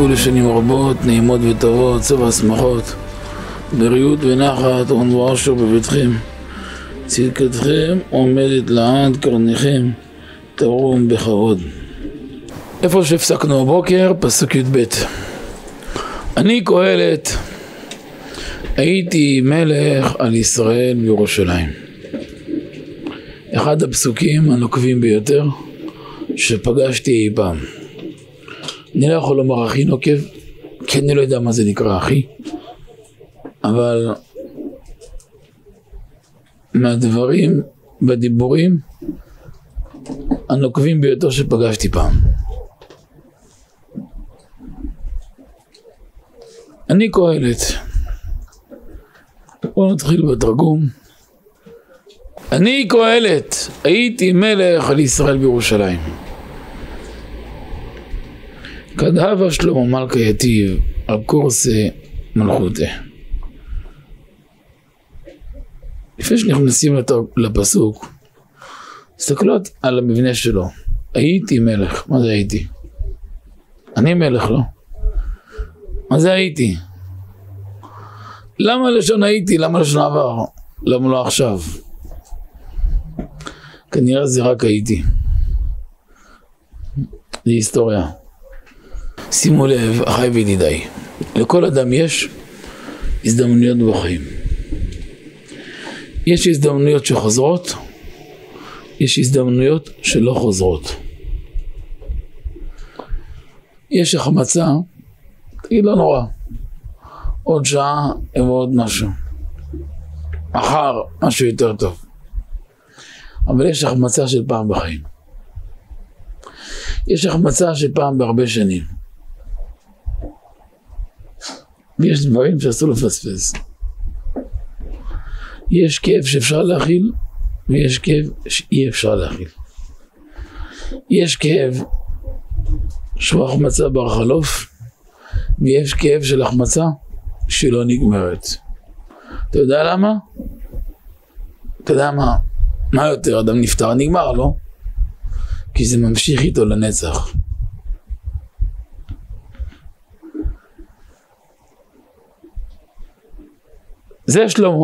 תזכו לשנים רבות, נעימות וטובות, צבע שמחות, בריאות ונחת, הון ועושר בביתכם. צדקתכם עומדת לעד, קרניכם תרום בכבוד. איפה שהפסקנו הבוקר, פסוק י"ב. אני קהלת, הייתי מלך על ישראל בירושלים. אחד הפסוקים הנוקבים ביותר שפגשתי אי פעם. אני לא יכול לומר הכי נוקב, כי אני לא יודע מה זה נקרא הכי, אבל מהדברים בדיבורים הנוקבים ביותר שפגשתי פעם. אני קהלת. בואו נתחיל בתרגום. אני קהלת, הייתי מלך על ישראל בירושלים. כדהבה שלמה מלכה יתיב על קורסי מלכותי. לפני שנכנסים לפסוק, תסתכלות על המבנה שלו. הייתי מלך. מה זה הייתי? אני מלך, לא? מה זה הייתי? למה לשון הייתי? למה לשון עבר? למה לא עכשיו? כנראה זה רק הייתי. זה היסטוריה. שימו לב, אחי וידידיי, לכל אדם יש הזדמנויות בחיים. יש הזדמנויות שחוזרות, יש הזדמנויות שלא חוזרות. יש החמצה, תגיד לא נורא, עוד שעה ועוד משהו, מחר משהו יותר טוב. אבל יש החמצה של פעם בחיים. יש החמצה של פעם בהרבה שנים. ויש דברים שאסור לפספס. יש כאב שאפשר להכיל, ויש כאב שאי אפשר להכיל. יש כאב שהוא החמצה בר חלוף, ויש כאב של החמצה שלא נגמרת. אתה יודע למה? אתה יודע מה? מה יותר? אדם נפטר נגמר, לא? כי זה ממשיך איתו לנצח. זה שלמה,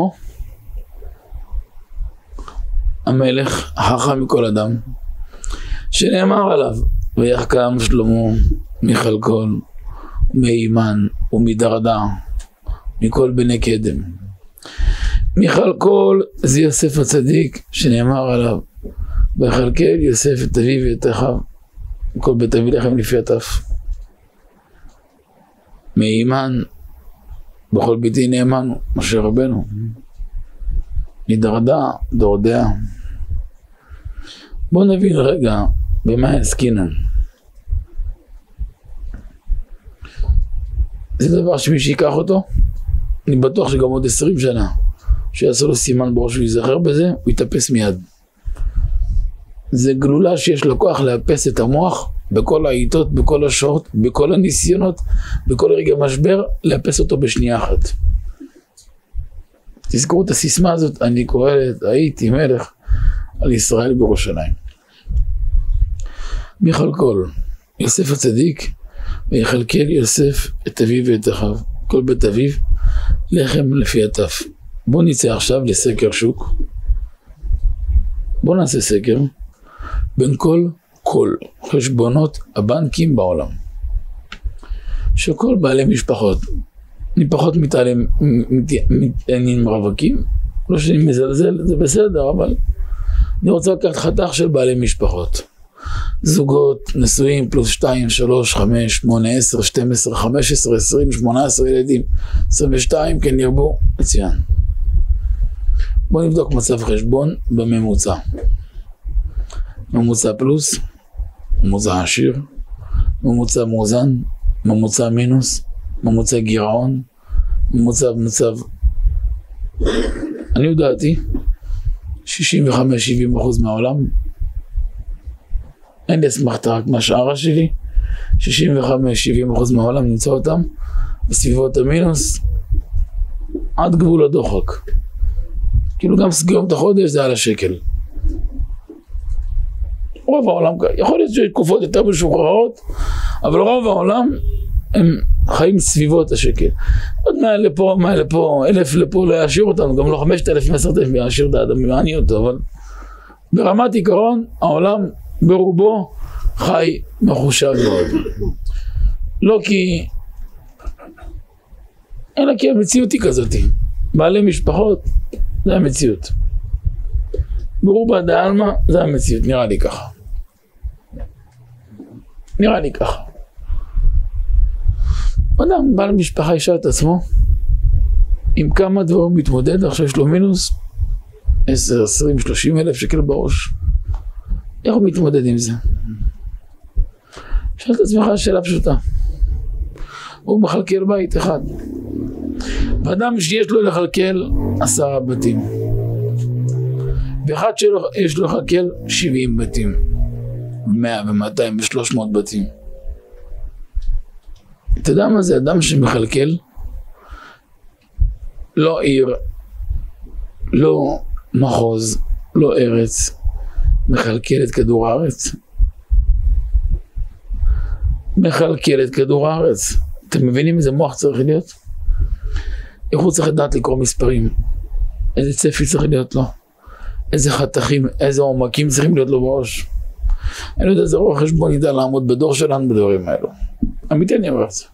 המלך החכם מכל אדם, שנאמר עליו, ויחכם שלמה מחלקול, מאימן ומדרדה, מכל בני קדם. מחלקול זה יוסף הצדיק, שנאמר עליו, ויכלכל יוסף את אביו ואת אחיו, כל בית אבי לחם לפי הטף. מאימן, בכל ביתי נאמן, משה רבנו. מדרדה, דורדיה. בואו נבין רגע במה עסקינן. זה דבר שמי שיקח אותו, אני בטוח שגם עוד 20 שנה, שיעשו לו סימן בראש שהוא ייזכר בזה, הוא יתאפס מיד. זה גלולה שיש לו כוח לאפס את המוח, בכל העיתות, בכל השעות, בכל הניסיונות, בכל רגע משבר, לאפס אותו בשנייה אחת. תזכרו את הסיסמה הזאת, אני קהלת, הייתי מלך על ישראל בירושלים. מחלקול, יוסף הצדיק, ויכלכל יוסף את אביו ואת אחיו, כל בית אביו, לחם לפי הטף. בואו נצא עכשיו לסקר שוק. בואו נעשה סקר בין כל חשבונות הבנקים בעולם. שכל בעלי משפחות, אני פחות מתעניין רווקים, לא שאני מזלזל, זה בסדר, אבל אני רוצה לקחת חתך של בעלי משפחות. זוגות, נשואים, פלוס 2, 3, 5, 8, 10, 12, 15, 20, 18 ילדים, 22, כן ירבו, מצוין. בואו נבדוק מצב חשבון בממוצע. ממוצע פלוס, ממוצע עשיר, ממוצע מאוזן, ממוצע מינוס, ממוצע גירעון, ממוצע במצב, אני יודעתי, 65-70% מהעולם, אין לי אסמכתה רק מהשערה שלי, 65-70% מהעולם נמצא אותם, בסביבות המינוס, עד גבול הדוחק. כאילו גם סגיום את החודש זה על השקל. רוב העולם, יכול להיות שיש תקופות יותר משוחררות, אבל רוב העולם הם חיים סביבות השקל. עוד 100 לפה, 100 לפה, 1,000 לפה לא ישאיר אותנו, גם לא 5,000, 10,000 ישאיר את האדם, יעני אותו, אבל ברמת עיקרון, העולם ברובו חי מחושב מאוד. לא כי, אלא כי המציאות היא כזאת. בעלי משפחות, זה המציאות. ברובה דעלמא, זה המציאות, נראה לי ככה. נראה לי ככה. אדם, בעל משפחה ישאל את עצמו, עם כמה דברים מתמודד, עכשיו יש לו מינוס 10, 20, 30 אלף שקל בראש. איך הוא מתמודד עם זה? שאל את עצמך שאלה פשוטה. הוא מחלקל בית אחד. ואדם שיש לו לחלקל 10 בתים. ואחד שיש לו לחלקל 70 בתים. 100 ו-200 ו-300 בתים. אתה יודע מה זה אדם שמחלקל? לא עיר, לא מחוז, לא ארץ, מחלקל את כדור הארץ. מחלקל את כדור הארץ. אתם מבינים איזה מוח צריך להיות? איך הוא צריך לדעת לקרוא מספרים? איזה צפי צריך להיות לו? איזה חתכים, איזה עומקים צריכים להיות לו בראש? אני לא יודע איזה רוח חשבון ידע לעמוד בדור שלנו בדברים האלו. אמיתי אני אומר את זה.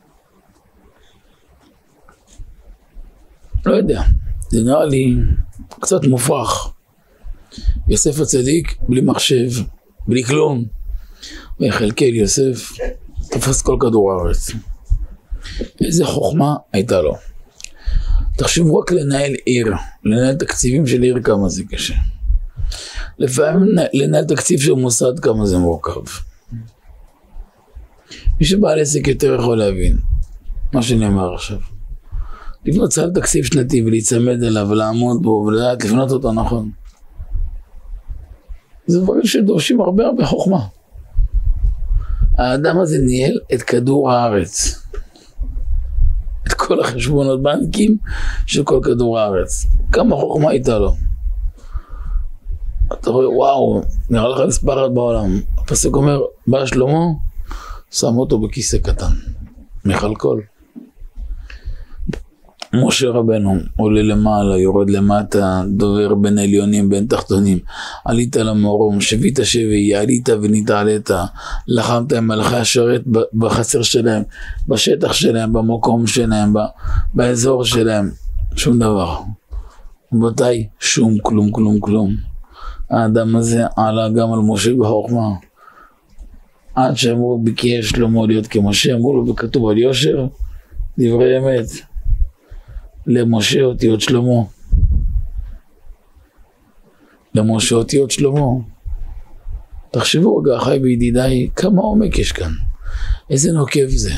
לא יודע, זה נראה לי קצת מופרך. יוסף הצדיק בלי מחשב, בלי כלום. ויחלקל יוסף, תפס כל כדור הארץ. איזה חוכמה הייתה לו. תחשבו רק לנהל עיר, לנהל תקציבים של עיר כמה זה קשה. לפעמים לנהל תקציב של מוסד כמה זה מורכב. מי שבעל עסק יותר יכול להבין מה שאני אומר עכשיו. לבנות סל תקציב שנתי ולהצמד אליו ולעמוד בו ולדעת לבנות אותו נכון. זה דברים שדורשים הרבה חוכמה. האדם הזה ניהל את כדור הארץ. את כל החשבונות בנקים של כל כדור הארץ. כמה חוכמה הייתה לו. אתה רואה, וואו, נראה לך מספר אחד בעולם. הפסוק אומר, בא שלמה, שם אותו בכיסא קטן. מחלקול. משה רבנו עולה למעלה, יורד למטה, דובר בין עליונים, בין תחתונים. עלית למרום, שבית שבי, עלית ונתעלית, לחמת עם מלכי השרת בחצר שלהם, בשטח שלהם, במקום שלהם, באזור שלהם. שום דבר. רבותיי, שום כלום, כלום, כלום. האדם הזה עלה גם על משה בחוכמה. עד שאמרו ביקש שלמה להיות כמשה, אמרו לו וכתוב על יושר, דברי אמת. למשה אותיות שלמה. למשה אותיות שלמה. תחשבו רגע, אחי וידידיי, כמה עומק יש כאן. איזה נוקב זה.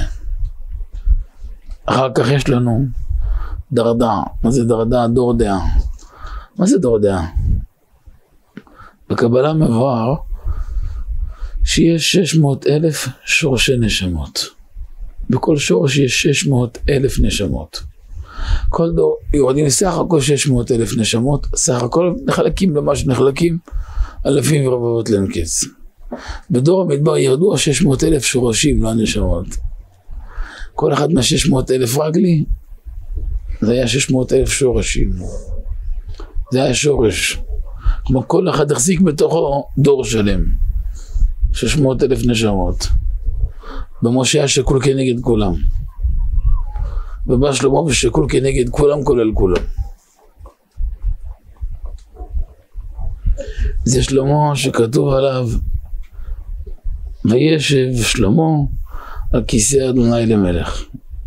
אחר כך יש לנו דרדה. מה זה דרדה? דור דעה. מה זה דור דעה? בקבלה מבואר שיש 600,000 שורשי נשמות. בכל שורש יש 600,000 נשמות. כל דור יורדים סך הכל 600,000 נשמות, סך הכל נחלקים למה שנחלקים, אלפים ורבבות לאין קץ. בדור המדבר ירדו 600,000 שורשים, לא נשמות. כל אחד מה-600,000 רגלי, זה היה 600,000 שורשים. זה היה שורש. כמו כל אחד החזיק בתוכו דור שלם. 600,000 נשמות. במשה היה שקול כנגד כולם. ובא שלמה ושקול כנגד כולם כולל כולם. זה שלמה שכתוב עליו וישב שלמה על כיסא אדוני למלך.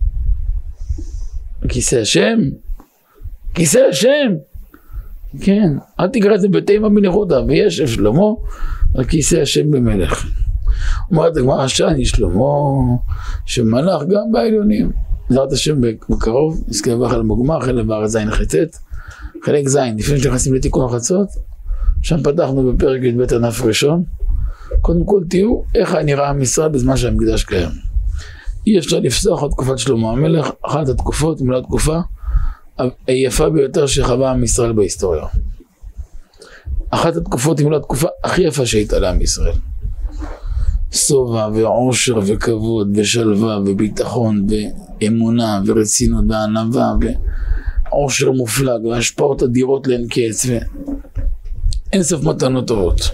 כיסא השם? כיסא השם? כן, אל תקרא את זה בתימה בניחותא, וישב שלמה על כיסא השם למלך. אומרת הגמרא שאני שלמה שמלך גם בעליונים. בעזרת השם בקרוב, נזכה לברך על מוגמר, חלק בארץ זין חצת, חלק זין, לפני שנכנסים לתיקון החצות, שם פתחנו בפרק י"ב ענף ראשון. קודם כל תראו איך נראה המשרד בזמן שהמקדש קיים. אי אפשר לפסוח על תקופת שלמה המלך, אחת התקופות, אם לא התקופה, היפה ביותר שחווה עם ישראל בהיסטוריה. אחת התקופות, אם לא התקופה הכי יפה שהייתה לעם ישראל. סובה ועושר וכבוד ושלווה וביטחון ואמונה ורצינות וענווה ועושר מופלג והשפעות אדירות לאין קץ ואין סוף מתנות טובות.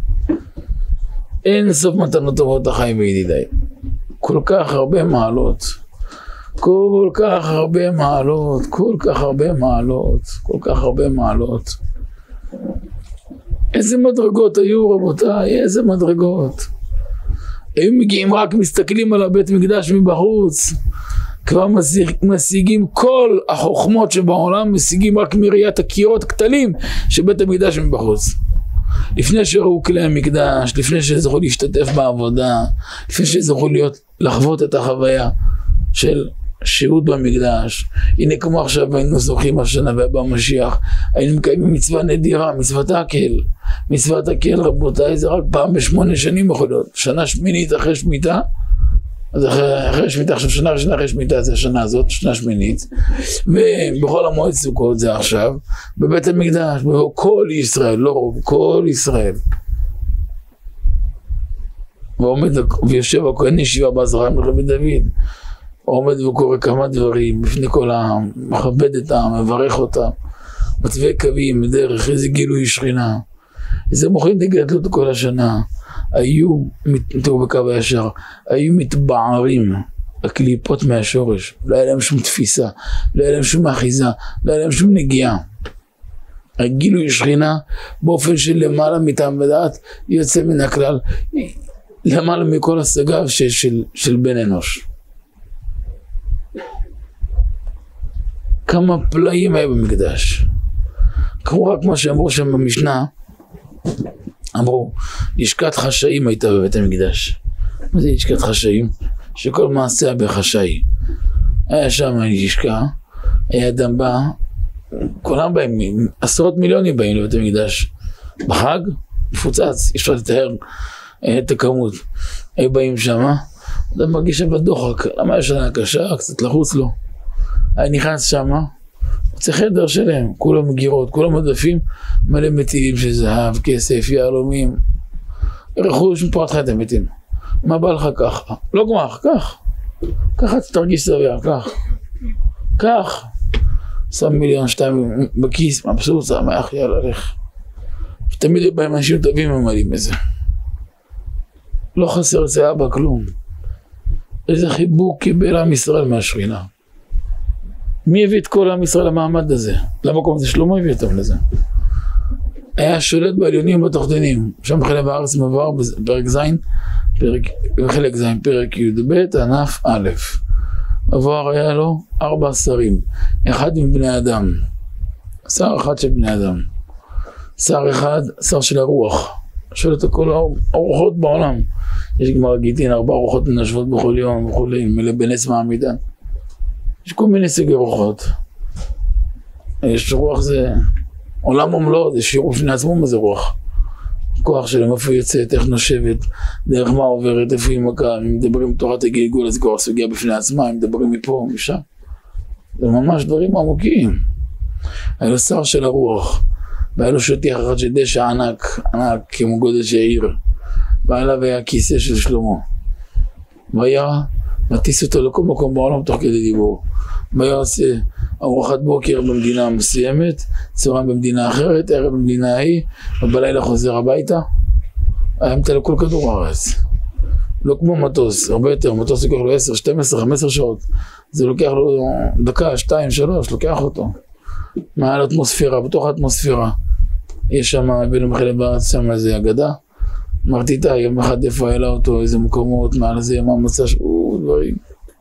אין סוף מתנות טובות אחי וידידיי. כל כך הרבה מעלות. כל כך הרבה מעלות. כל כך הרבה מעלות. כל כך הרבה מעלות. איזה מדרגות היו רבותיי, איזה מדרגות. היו מגיעים רק מסתכלים על הבית מקדש מבחוץ, כבר משיגים כל החוכמות שבעולם, משיגים רק מראיית הקירות קטנים של בית המקדש מבחוץ. לפני שראו כלי המקדש, לפני שזכו להשתתף בעבודה, לפני שזכו לחוות את החוויה של שהות במקדש. הנה כמו עכשיו היינו זוכים השנה והבא משיח, היינו מקיימים מצווה נדירה, מצוות הקהל. מצוות הקהל רבותיי זה רק פעם ב8 שנים יכול להיות, שנה שמינית אחרי שמיטה, אז אחרי שמיטה, עכשיו שנה ראשונה אחרי שמיטה זה השנה הזאת, שנה שמינית, ובכל המועד סוכות זה עכשיו, בבית המקדש, כל ישראל, לא רוב, כל ישראל. ועומד ויושב הכהן ישיבה בעזרה מרבי דוד, עומד וקורא כמה דברים בפני כל העם, מכבד את העם, מברך אותם, מצווה קווים בדרך, איזה גילוי שכינה, איזה מוחין תגדלות כל השנה, היו, תראו בקו הישר, היו מתבערים הקליפות מהשורש, לא היה להם שום תפיסה, לא היה להם שום אחיזה, לא היה להם שום נגיעה. הגילוי שכינה באופן של למעלה מטעם ודעת יוצא מן הכלל, למעלה מכל השגה של בן אנוש. כמה פלאים היה במקדש. כמו רק מה שאמרו שם במשנה, אמרו, לשכת חשאים הייתה בבית המקדש. מה זה לשכת חשאים? שכל מעשה בחשאי. היה שם לשכה, היה אדם בא, כולם באים, עשרות מיליונים באים לבית המקדש. בחג, מפוצץ, אי אפשר לתאר את הכמות. היו באים שם, אדם מרגיש בדוחק, למה יש שנה קשה, קצת לחוץ לו. היה נכנס שם, זה חדר שלהם, כולם מגירות, כולם מדפים, מלא מתים של זהב, כסף, יהלומים, רכוש מפרט חי את המתים. מה בא לך ככה? לא גמח, כך. ככה תרגיש סביר, כך. כך. שם 1,2 בכיס, מבסוט, שמח, יאללה, לך. תמיד בהם אנשים טובים ממלאים את זה. לא חסר זה אבא כלום. איזה חיבוק קיבל עם ישראל מהשכינה. מי הביא את כל עם ישראל למעמד הזה? למקום הזה שלמה הביא אותם לזה. היה שולט בעליונים ובתחתונים. שם חלב הארץ מבואר בפרק ז', בחלק ז', פרק י"ב, ענף א'. מבואר היה לו 4 שרים. אחד מבני אדם. שר אחד של בני אדם. שר אחד, שר של הרוח. שולט כל הרוחות בעולם. יש גמרא גיטין, 4 רוחות מנשבות בכל יום וכולי, מלא בנס מעמידן. יש כל מיני סוגי רוחות. יש רוח זה עולם ומלואו, זה שיעור בפני עצמו מה זה רוח. כוח שלהם, איפה יוצאת, איך נושבת, דרך מה עוברת, איפה היא מכה, אם מדברים תורת הגלגול, אז כבר סוגיה בפני עצמה, אם מדברים מפה, משם. זה ממש דברים עמוקים. היה לו שר של הרוח, והיה לו שטיח אחד של דשא ענק, ענק כמו גודל של עיר, ועליו היה כיסא של שלמה. והיה מטיס אותו לכל מקום בעולם תוך כדי דיבור. והיה עושה ארוחת בוקר במדינה מסוימת, צהריים במדינה אחרת, ערב במדינה ההיא, ובלילה חוזר הביתה. היה מטל כל כדור הארץ. לא כמו מטוס, הרבה יותר, מטוס לוקח לו 10, 12, 15 שעות. זה לוקח לו דקה, 2, 3, לוקח אותו. מעל האטמוספירה, בתוך האטמוספירה. יש שם, בין המחלב בארץ, שם איזה אגדה. אמרתי איתה, יום אחד איפה העלה אותו, איזה מקומות, מעל זה, מה מצא, דברים.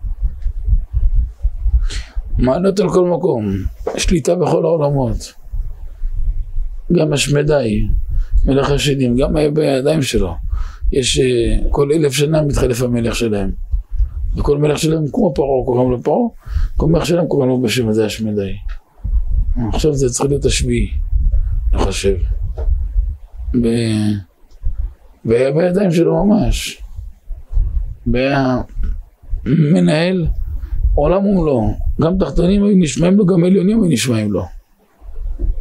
מעלות על כל מקום, שליטה בכל העולמות. גם השמדי, מלך השדים, גם היה בידיים שלו. יש, כל 1,000 שנה מתחלף המלך שלהם. וכל מלך שלהם כמו פרעה, קוראים לו פרעה, כל מלך שלהם קוראים לו בשם הזה השמדי. עכשיו זה צריך להיות השביעי, אני חושב. והיה בידיים שלו ממש. והיה מנהל עולם ומלואו. גם תחתונים היו נשמעים לו, גם עליונים היו נשמעים לו.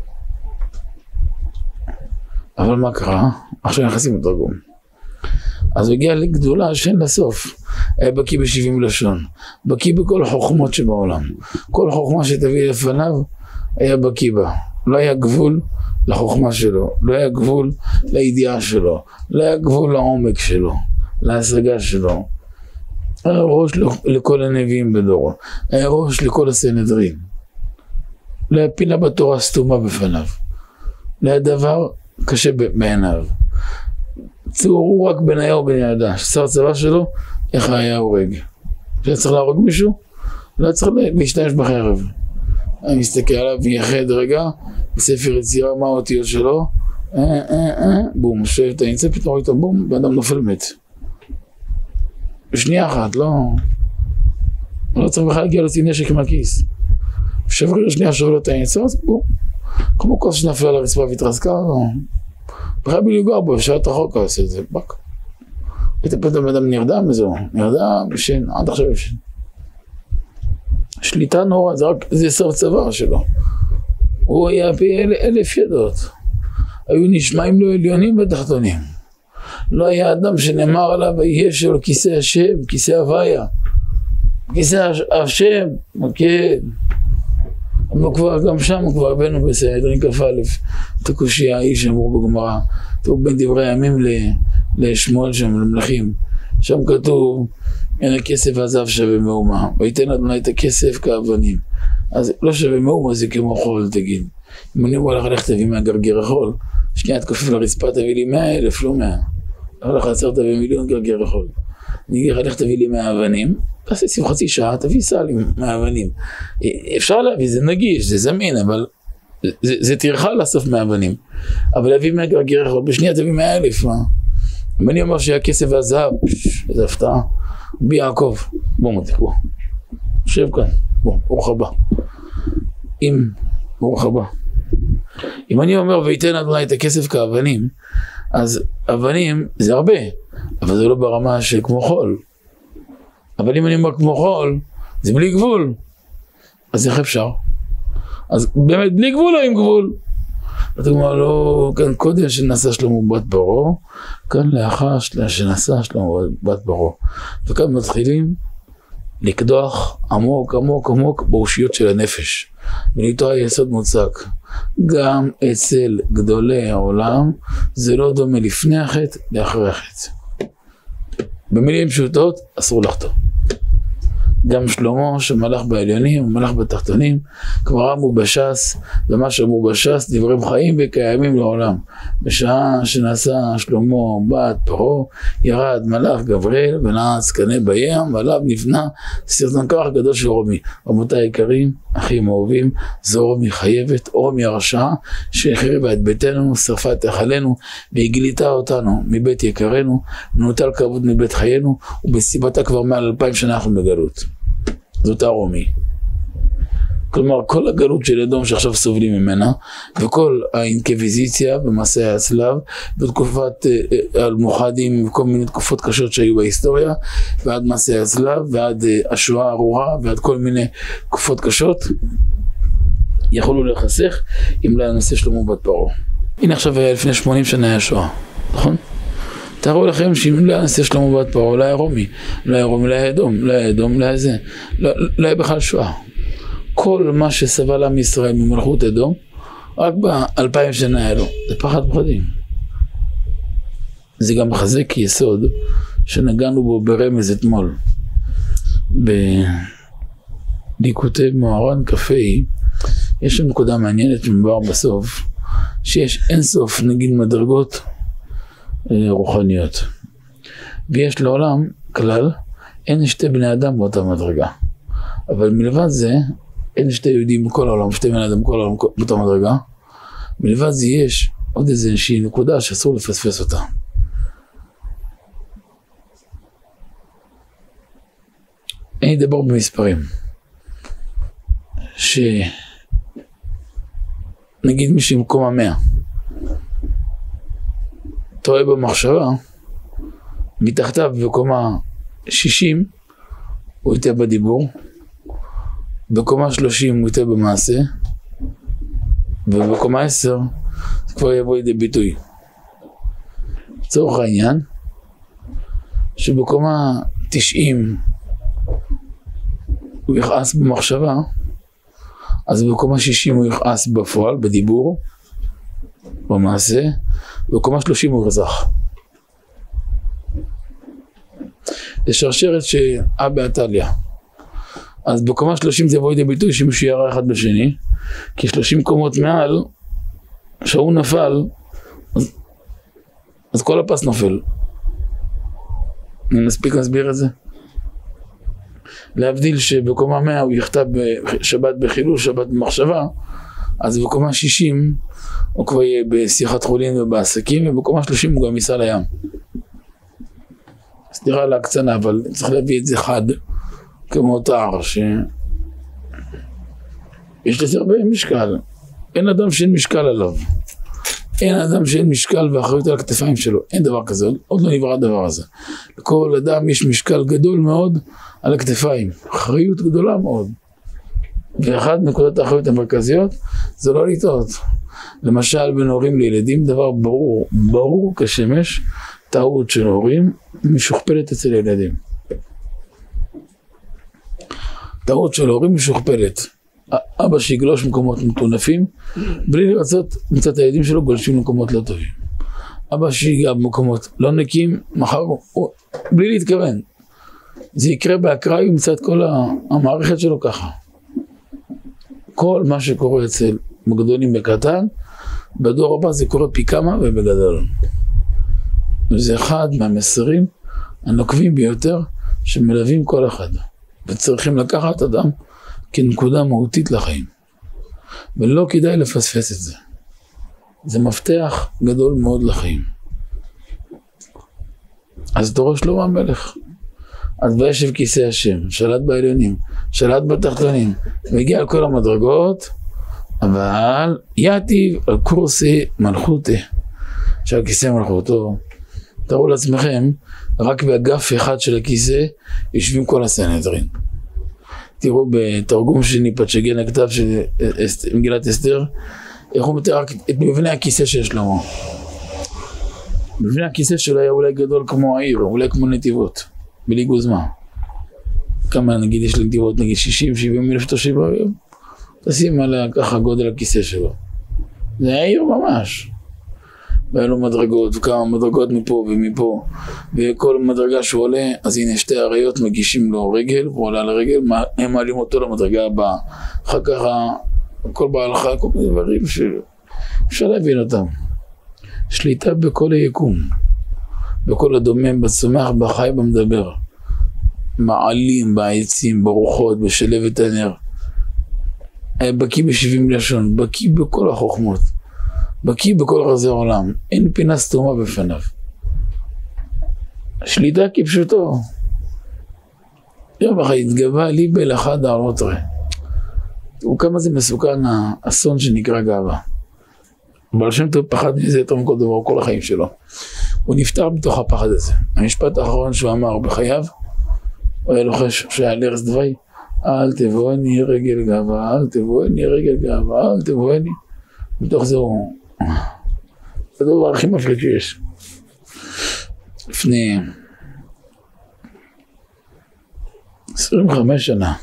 אבל מה קרה? עכשיו נכנסים לתרגום. אז הוא הגיע לגדולה שאין לסוף. היה בקיא ב70 לשון, בקיא בכל חוכמות שבעולם. כל חוכמה שתביא לפניו, היה בקיא בה. לא היה גבול לחוכמה שלו, לא היה גבול לידיעה שלו, לא היה גבול לעומק שלו, להשגה שלו. היה ראש לכל הנביאים בדורו, היה ראש לכל הסנהדרין. לא היה פינה בתורה סתומה בפניו, לא היה דבר קשה בעיניו. צורו רק בניה ובניידה, ששר צבא שלו, איך היה הורג. שהיה צריך להרוג מישהו, לא היה צריך להשתמש בחרב. אני מסתכל עליו ויחד רגע, בספר יצירה מה האותיות שלו, בום, שואב את האינצה, פתאום רואה איתו בום, ואדם נופל מת. בשנייה אחת, לא צריך בכלל להגיע להוציא נשק מהכיס. שבריר שנייה שואב לו את האינצה, אז בום, כמו כוס שנפלה על הרצפה והתרסקה, בכלל בלי לגוע בו, אפשר את החוק עושה את זה, בק. פתאום אדם נרדם וזהו, נרדם, ישן, עד עכשיו ישן. שליטה נורא, זה סוף צבא שלו. הוא היה פי 1000 ידות. היו נשמעים לו עליונים ותחתונים. לא היה אדם שנאמר עליו, יהיה שלו כיסא השם, כיסא הוויה. כיסא השם, כן. אבל כבר גם שם כבר הבאנו בסנהדרין כ"א את הקושיה ההיא שאמרו בגמרא, כתוב בין דברי הימים לשמואל שם למלכים, שם כתוב אין הכסף הזהב שווה מאומה, ויתן אדוני את הכסף כאבנים. אז לא שווה מאומה, זה כמו חול, תגיד. אם אני אומר לך לך תביא מהגרגר החול, שנייה תכופף לרצפה תביא לי 100,000, לא 100. אבל לך 10,000,000 גרגר החול. אני אגיד לך לך תביא לי 100 אבנים, תעשה סיב חצי שעה, תביא סל עם 100 אבנים. אפשר להביא, זה נגיש, זה זמין, אבל זה תרחה לאסוף 100 אבנים. אבל להביא מהגרגר החול, בשנייה תביא 100,000, מה? אם אני אומר שהכסף והזהב, איזה הפתעה. בי יעקב, בוא מותק, בוא. יושב כאן, בוא, ברוך הבא. ברוך הבא. אם אני אומר ויתן אדוני את הכסף כאבנים, אז אבנים זה הרבה, אבל זה לא ברמה של כמו חול. אבל אם אני אומר כמו חול, זה בלי גבול. אז איך אפשר? אז באמת בלי גבול או עם גבול? אתה אומר לו, כאן קודם שנעשה שלמה בת פרעה, כאן לאחר שנעשה שלמה בת פרעה. וכאן מתחילים לקדוח עמוק עמוק עמוק באושיות של הנפש. ולאיתו היסוד מוצק. גם אצל גדולי העולם זה לא דומה לפני החטא לאחרי החטא. במילים פשוטות אסור לחטוא. גם שלמה שמלך בעליונים ומלך בתחתונים כבר אמרו בש"ס, ומה שאמרו בש"ס דברים חיים וקיימים לעולם. בשעה שנעשה שלמה בת פרעה ירד מלאך גבריאל ונעץ קנה בים ועליו נבנה סרטון כוח גדול של רומי. רבותיי היקרים, אחים אהובים, זו רומי חייבת, רומי הרשעה שהחריבה את ביתנו, שרפה את היכלנו והגליתה אותנו מבית יקרנו, נוטל כבוד מבית חיינו, ובסיבתה כבר מעל 2000 שנה אנחנו בגלות. זאת הרומי. כלומר, כל הגלות של אדום שעכשיו סובלים ממנה, וכל האינקוויזיציה במסעי הצלב, בתקופת אלמוחדים וכל מיני תקופות קשות שהיו בהיסטוריה, ועד מסעי הצלב, ועד השואה הארורה, ועד כל מיני תקופות קשות, יכולו לחסך אם לא נעשה שלמה בת פרעה. הנה עכשיו לפני 80 שנה היה שואה, נכון? תארו לכם שאם לא נעשה שלמה בת פרעה, לא היה רומי, לא היה רומי, לא היה אדום, לא היה אדום, לא היה זה, לא היה בכלל שואה. כל מה שסבל עם ישראל ממלכות אדום, רק ב2000 שנה היה לו, זה פחד פחדים. זה גם מחזק יסוד שנגענו בו ברמז אתמול. בליקוטי מוהר"ן כ"ה, יש שם נקודה מעניינת שמדובר בסוף, שיש אינסוף נגיד מדרגות רוחניות. ויש לעולם כלל, אין שתי בני אדם באותה מדרגה. אבל מלבד זה, אין שתי יהודים בכל העולם, שתי בני אדם בכל העולם באותה מדרגה. מלבד זה יש עוד איזושהי נקודה שאסור לפספס אותה. אני אדבר במספרים. נגיד מישהו במקום 100. טועה במחשבה, מתחתיו בקומה 60 הוא יטעה בדיבור, בקומה 30 הוא יטעה במעשה, ובקומה 10 זה כבר יבוא לידי ביטוי. לצורך העניין, שבקומה 90 הוא יכעס במחשבה, אז בקומה 60 הוא יכעס בפועל, בדיבור, במעשה, ובקומה 30 הוא ירצח. זה שרשרת שאבא עתליה. אז בקומה 30 זה יבוא לידי ביטוי שמישהו ירה אחד בשני, כי 30 קומות מעל, כשהוא נפל, אז כל הפס נופל. אני מספיק להסביר את זה? להבדיל שבקומה 100 הוא יכתב שבת בחילול, שבת במחשבה, אז בקומה 60 הוא כבר יהיה בשיחת חולין ובעסקים, ובקומה 30 הוא גם ייסע לים. סליחה על ההקצנה, אבל צריך להביא את זה חד, כמו תער, יש לזה הרבה משקל. אין אדם שאין משקל עליו. אין אדם שאין משקל ואחריות על הכתפיים שלו. אין דבר כזה, עוד לא נברא הדבר הזה. לכל אדם יש משקל גדול מאוד על הכתפיים. אחריות גדולה מאוד. ואחת נקודות האחריות המרכזיות, זה לא לטעות. למשל, בין הורים לילדים, דבר ברור כשמש, טעות של הורים משוכפלת אצל ילדים. טעות של הורים משוכפלת. אבא שיגלוש מקומות מטונפים, בלי לרצות מצא את הילדים שלו גולשים למקומות לא טובים. אבא שיגע במקומות לא נקים, מחר, בלי להתכוון. זה יקרה באקראי ומצא את כל המערכת שלו ככה. כל מה שקורה אצל גדולים בקטן, בדור הבא זה קורה פי כמה ובגדול. וזה אחד מהמסרים הנוקבים ביותר שמלווים כל אחד. וצריכים לקחת אדם כנקודה מהותית לחיים. ולא כדאי לפספס את זה. זה מפתח גדול מאוד לחיים. אז דורו שלמה המלך. אז וישב כיסא השם, שלט בעליונים, שלט בתחתונים, והגיע על כל המדרגות, אבל יתיב על קורסי מלכותי, שעל כיסא מלכותו. תראו לעצמכם, רק באגף אחד של הכיסא יושבים כל הסנהדרין. תראו בתרגום שני פצ'גן הכתב של מגילת אסתר, איך הוא מתאר את מבנה הכיסא של שלמה. מבנה הכיסא שלו היה אולי גדול כמו העיר, אולי כמו נתיבות, בלי גוזמה. כמה נגיד יש לנתיבות, נגיד 60-70 אלף תושבים היום, תשים על ככה גודל הכיסא שלו. זה העיר ממש. והיה לו מדרגות, וכמה מדרגות מפה ומפה, וכל מדרגה שהוא עולה, אז הנה שתי אריות מגישים לו רגל, הוא עולה לרגל, הם מעלים אותו למדרגה הבאה. אחר כך כל בהלכה, כל מיני דברים שאפשר להבין אותם. שליטה בכל היקום, בכל הדומם, בצומח, בחי, במדבר. מעלים, בעצים, ברוחות, בשלבת הנר. היה בקיא ב70 לשון, בקיא בכל החוכמות. בקיא בכל רזי העולם, אין פינה סתומה בפניו. שליטה כפשוטו. יום אחד התגבה לי באחד העלות רע. וכמה זה מסוכן האסון שנקרא גאווה. בעל שם טוב פחד מזה יותר מכל דבר, כל החיים שלו. הוא נפטר בתוך הפחד הזה. המשפט האחרון שהוא אמר בחייו, הוא היה לוחש שהיה על ערש דווי, אל תבואני רגל גאווה, אל תבואני רגל גאווה, אל תבואני. מתוך זה הוא... זה הדבר הכי מפליג שיש. לפני 25 שנה,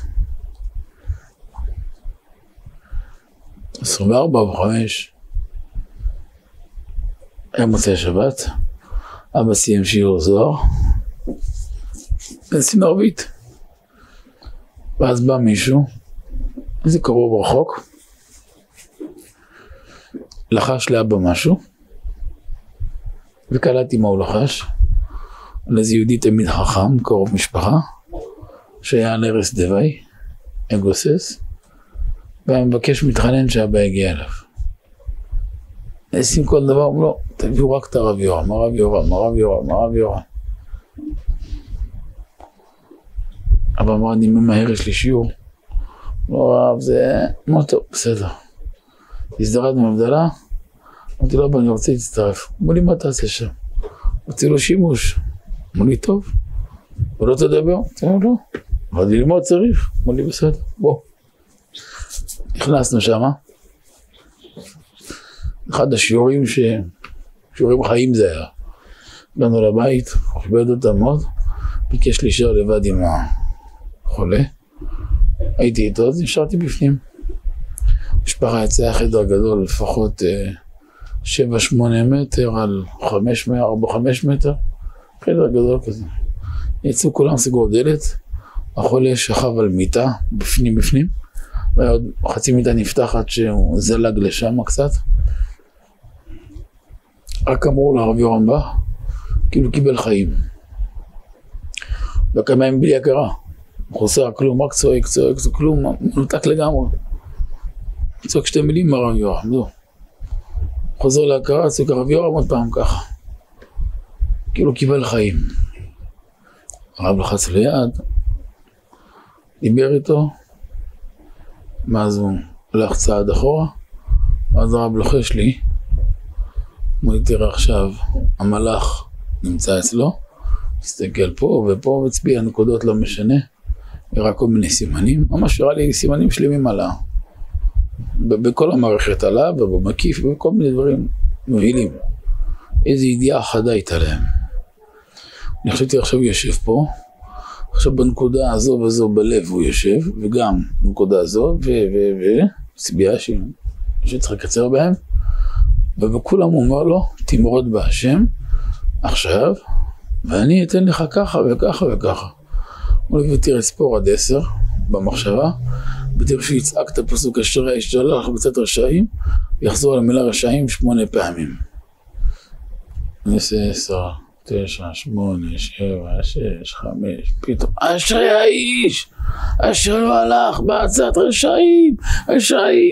24 או 5, היה מוצאי שבת, אבא סיים שיעור זוהר, ועשינו ערבית. ואז בא מישהו, איזה קרוב רחוק, לחש לאבא משהו, וקלטתי מה הוא לחש, על איזה יהודי תמיד חכם, קרוב משפחה, שהיה על ערש דווי, גוסס, והיה מבקש מתחנן שהאבא יגיע אליו. נשים כל דבר, לא, תביאו רק את הרב יורם, הרב יורם, הרב יורם, הרב יורם. אבא אמר, אני ממהר, יש לי שיעור. לא רב, זה... לא טוב, בסדר. הזדרדנו מהבדלה, אמרתי לו, אבא, אני רוצה להצטרף. אמרו לי, מה תעשה שם? אמרתי לו, שימוש. אמרו לי, טוב. ולא תדבר? אמרתי לו, לא. אבל ללמוד צריך. אמרו לי, בסדר, בוא. נכנסנו שמה. אחד השיעורים שיעורים חיים זה היה. באנו לבית, כיבד אותם מאוד. ביקש להישאר לבד עם החולה. הייתי איתו, אז נשארתי בפנים. משפחה יצאה חדר גדול, לפחות 7-8 מטר על 5 מטר. חדר גדול כזה. יצאו כולם, סגור דלת. החולה שכב על מיטה, בפנים. ועוד חצי מיטה נפתחת שהוא זלג לשם קצת. רק אמרו לו, הרב יורם בא, כאילו קיבל חיים. וכמה ימים בלי הכרה. חוסר כלום, רק צועק, כלום, מנותק לגמרי. צועק 2 מילים מהרב יורם, זהו. חוזר להכרה, צועק הרב יורם עוד פעם ככה. כאילו קיבל חיים. הרב לחץ ליד, דיבר איתו, ואז הוא הלך צעד אחורה, ואז הרב לוחש לי, הוא תראה עכשיו, המלאך נמצא אצלו, הסתכל פה ופה והצביע נקודות לא משנה, וראה כל מיני סימנים, ממש הראה לי סימנים שלמים עלה, בכל המערכת עלה ובמקיף וכל מיני דברים מבהילים, איזו ידיעה חדה הייתה להם. אני חשבתי עכשיו יושב פה, עכשיו בנקודה הזו וזו בלב הוא יושב, וגם בנקודה הזו וצביעה שצריך לקצר בהם, ובכולם הוא אומר לו, תמרוד בהשם, עכשיו, ואני אתן לך ככה וככה וככה. הוא אומר, ותראה ספור עד 10 במחשבה, ותראה שיצעק את הפסוק אשר ישתלח בצד רשעים, ויחזור על המילה רשעים 8 פעמים. 10, 9, 8, 7, 6, 5, פתאום, אשרי האיש, אשר לא הלך בעצת רשעים, רשעים.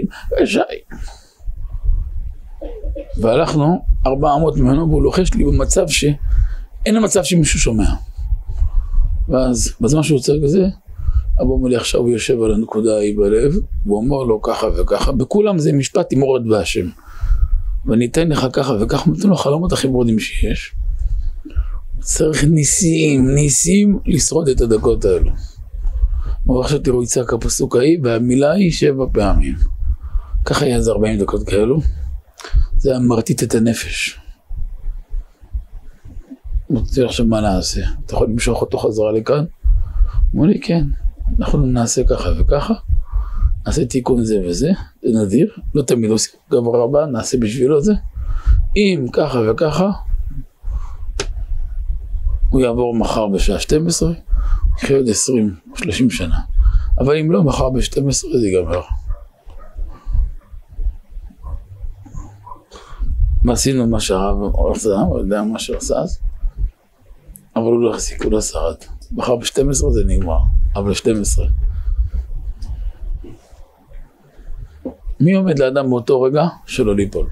והלכנו 400 ממנו, והוא לוחש לי במצב אין המצב שמישהו שומע. ואז, בזמן שהוא צריך כזה, אבא אומר לי עכשיו הוא יושב על הנקודה ההיא בלב, והוא אומר לו ככה וככה, בכולם זה משפט תמרוד בהשם. ואני אתן לך ככה וככה, נתנו לו חלומות הכי ברודים שיש. צריך ניסים לשרוד את הדקות האלו. ועכשיו תראו יצעק הפסוק ההיא, והמילה היא 7 פעמים. ככה היה זה 40 דקות כאלו. זה היה מרטיט את הנפש. מוצא עכשיו מה נעשה? אתה יכול למשוך אותו חזרה לכאן? אמרו לי כן, אנחנו נעשה ככה וככה, נעשה תיקון זה וזה, זה נדיר, לא תמיד עושים גבר רבה, נעשה בשבילו זה. אם ככה וככה, הוא יעבור מחר בשעה 12, יחיה עוד 20-30 שנה. אבל אם לא, מחר ב-12 זה ייגמר. מה עשינו מה שהרב עושה, הוא יודע מה שעושה אז, אבל הוא לא החזיק, הוא לא שרד. מחר ב-12 זה נגמר, אבל 12. מי עומד לאדם באותו רגע? שלא ליפול.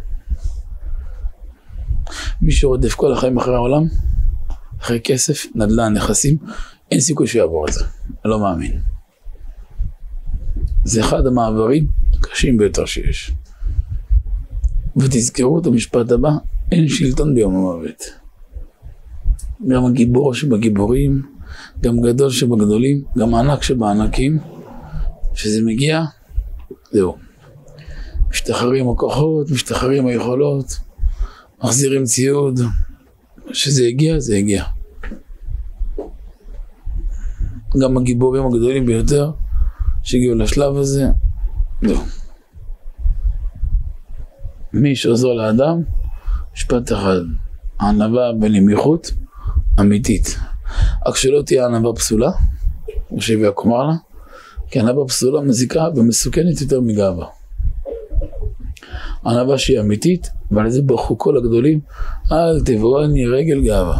מי שרודף כל החיים אחרי העולם, אחרי כסף, נדל"ן, נכסים, אין סיכוי שיעבור את זה. אני לא מאמין. זה אחד המעברים הקשים ביותר שיש. ותזכרו את המשפט הבא, אין שלטון ביום המוות. גם הגיבור שבגיבורים, גם גדול שבגדולים, גם ענק שבענקים, שזה מגיע, זהו. משתחררים הכוחות, משתחררים היכולות, מחזירים ציוד, שזה הגיע, זה הגיע. גם הגיבורים הגדולים ביותר, שהגיעו לשלב הזה, זהו. מי שעוזר לאדם, משפט אחד, הענבה בנמיכות אמיתית. רק שלא תהיה ענבה פסולה, כמו שהביא הקומר לה, כי ענבה פסולה מזיקה ומסוכנת יותר מגאווה. ענבה שהיא אמיתית, ועל זה ברכו כל הגדולים, אל תבואני רגל גאווה.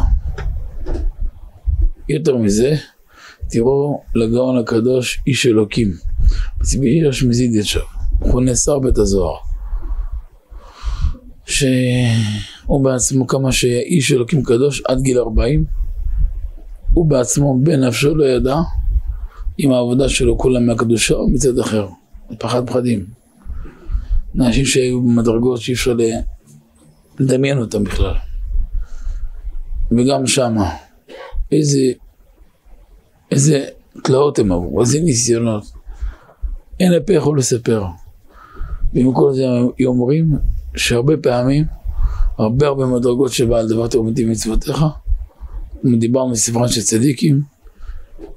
יותר מזה, תראו לגאון הקדוש איש אלוקים, צבי הירש מזידיצ'וב, הוא נאסר בית הזוהר. שהוא בעצמו כמה שהיה איש אלוקים קדוש עד גיל 40, הוא בעצמו בנפשו לא ידע עם העבודה שלו כולם מהקדושה או מצד אחר, פחד פחדים. אנשים שהיו במדרגות שאי אפשר לדמיין אותם בכלל. וגם שמה, איזה תלאות הם עברו, איזה ניסיונות. אין לפה יכול לספר. ועם כל זה אומרים שהרבה פעמים, הרבה מדרגות שבעל דבר תאומתי מצוותיך, דיברנו מספרן של צדיקים,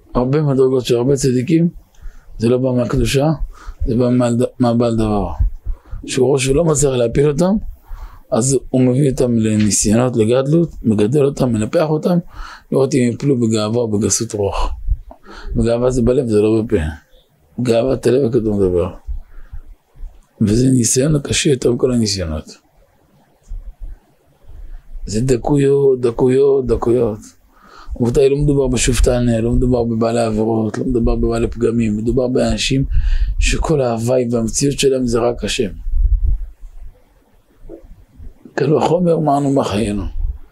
הרבה מדרגות של הרבה צדיקים, זה לא בא מהקדושה, זה בא מהבעל דבר. שהוא ראש ולא מצליח להפיל אותם, אז הוא מביא אותם לניסיונות, לגדלות, מגדל אותם, מנפח אותם, לראות אם יפלו בגאווה או בגסות רוח. בגאווה זה בלב, זה לא בפה. גאווה תלב הכתוב מדבר. וזה ניסיון הקשה יותר מכל הניסיונות. זה דקויות, דקויות, דקויות. ובתאי לא מדובר בשופטן, לא מדובר בבעלי עבירות, לא מדובר בבעלי פגמים, מדובר באנשים שכל ההוואי והמציאות שלהם זה רק השם. קל וחומר אמרנו מה חיינו.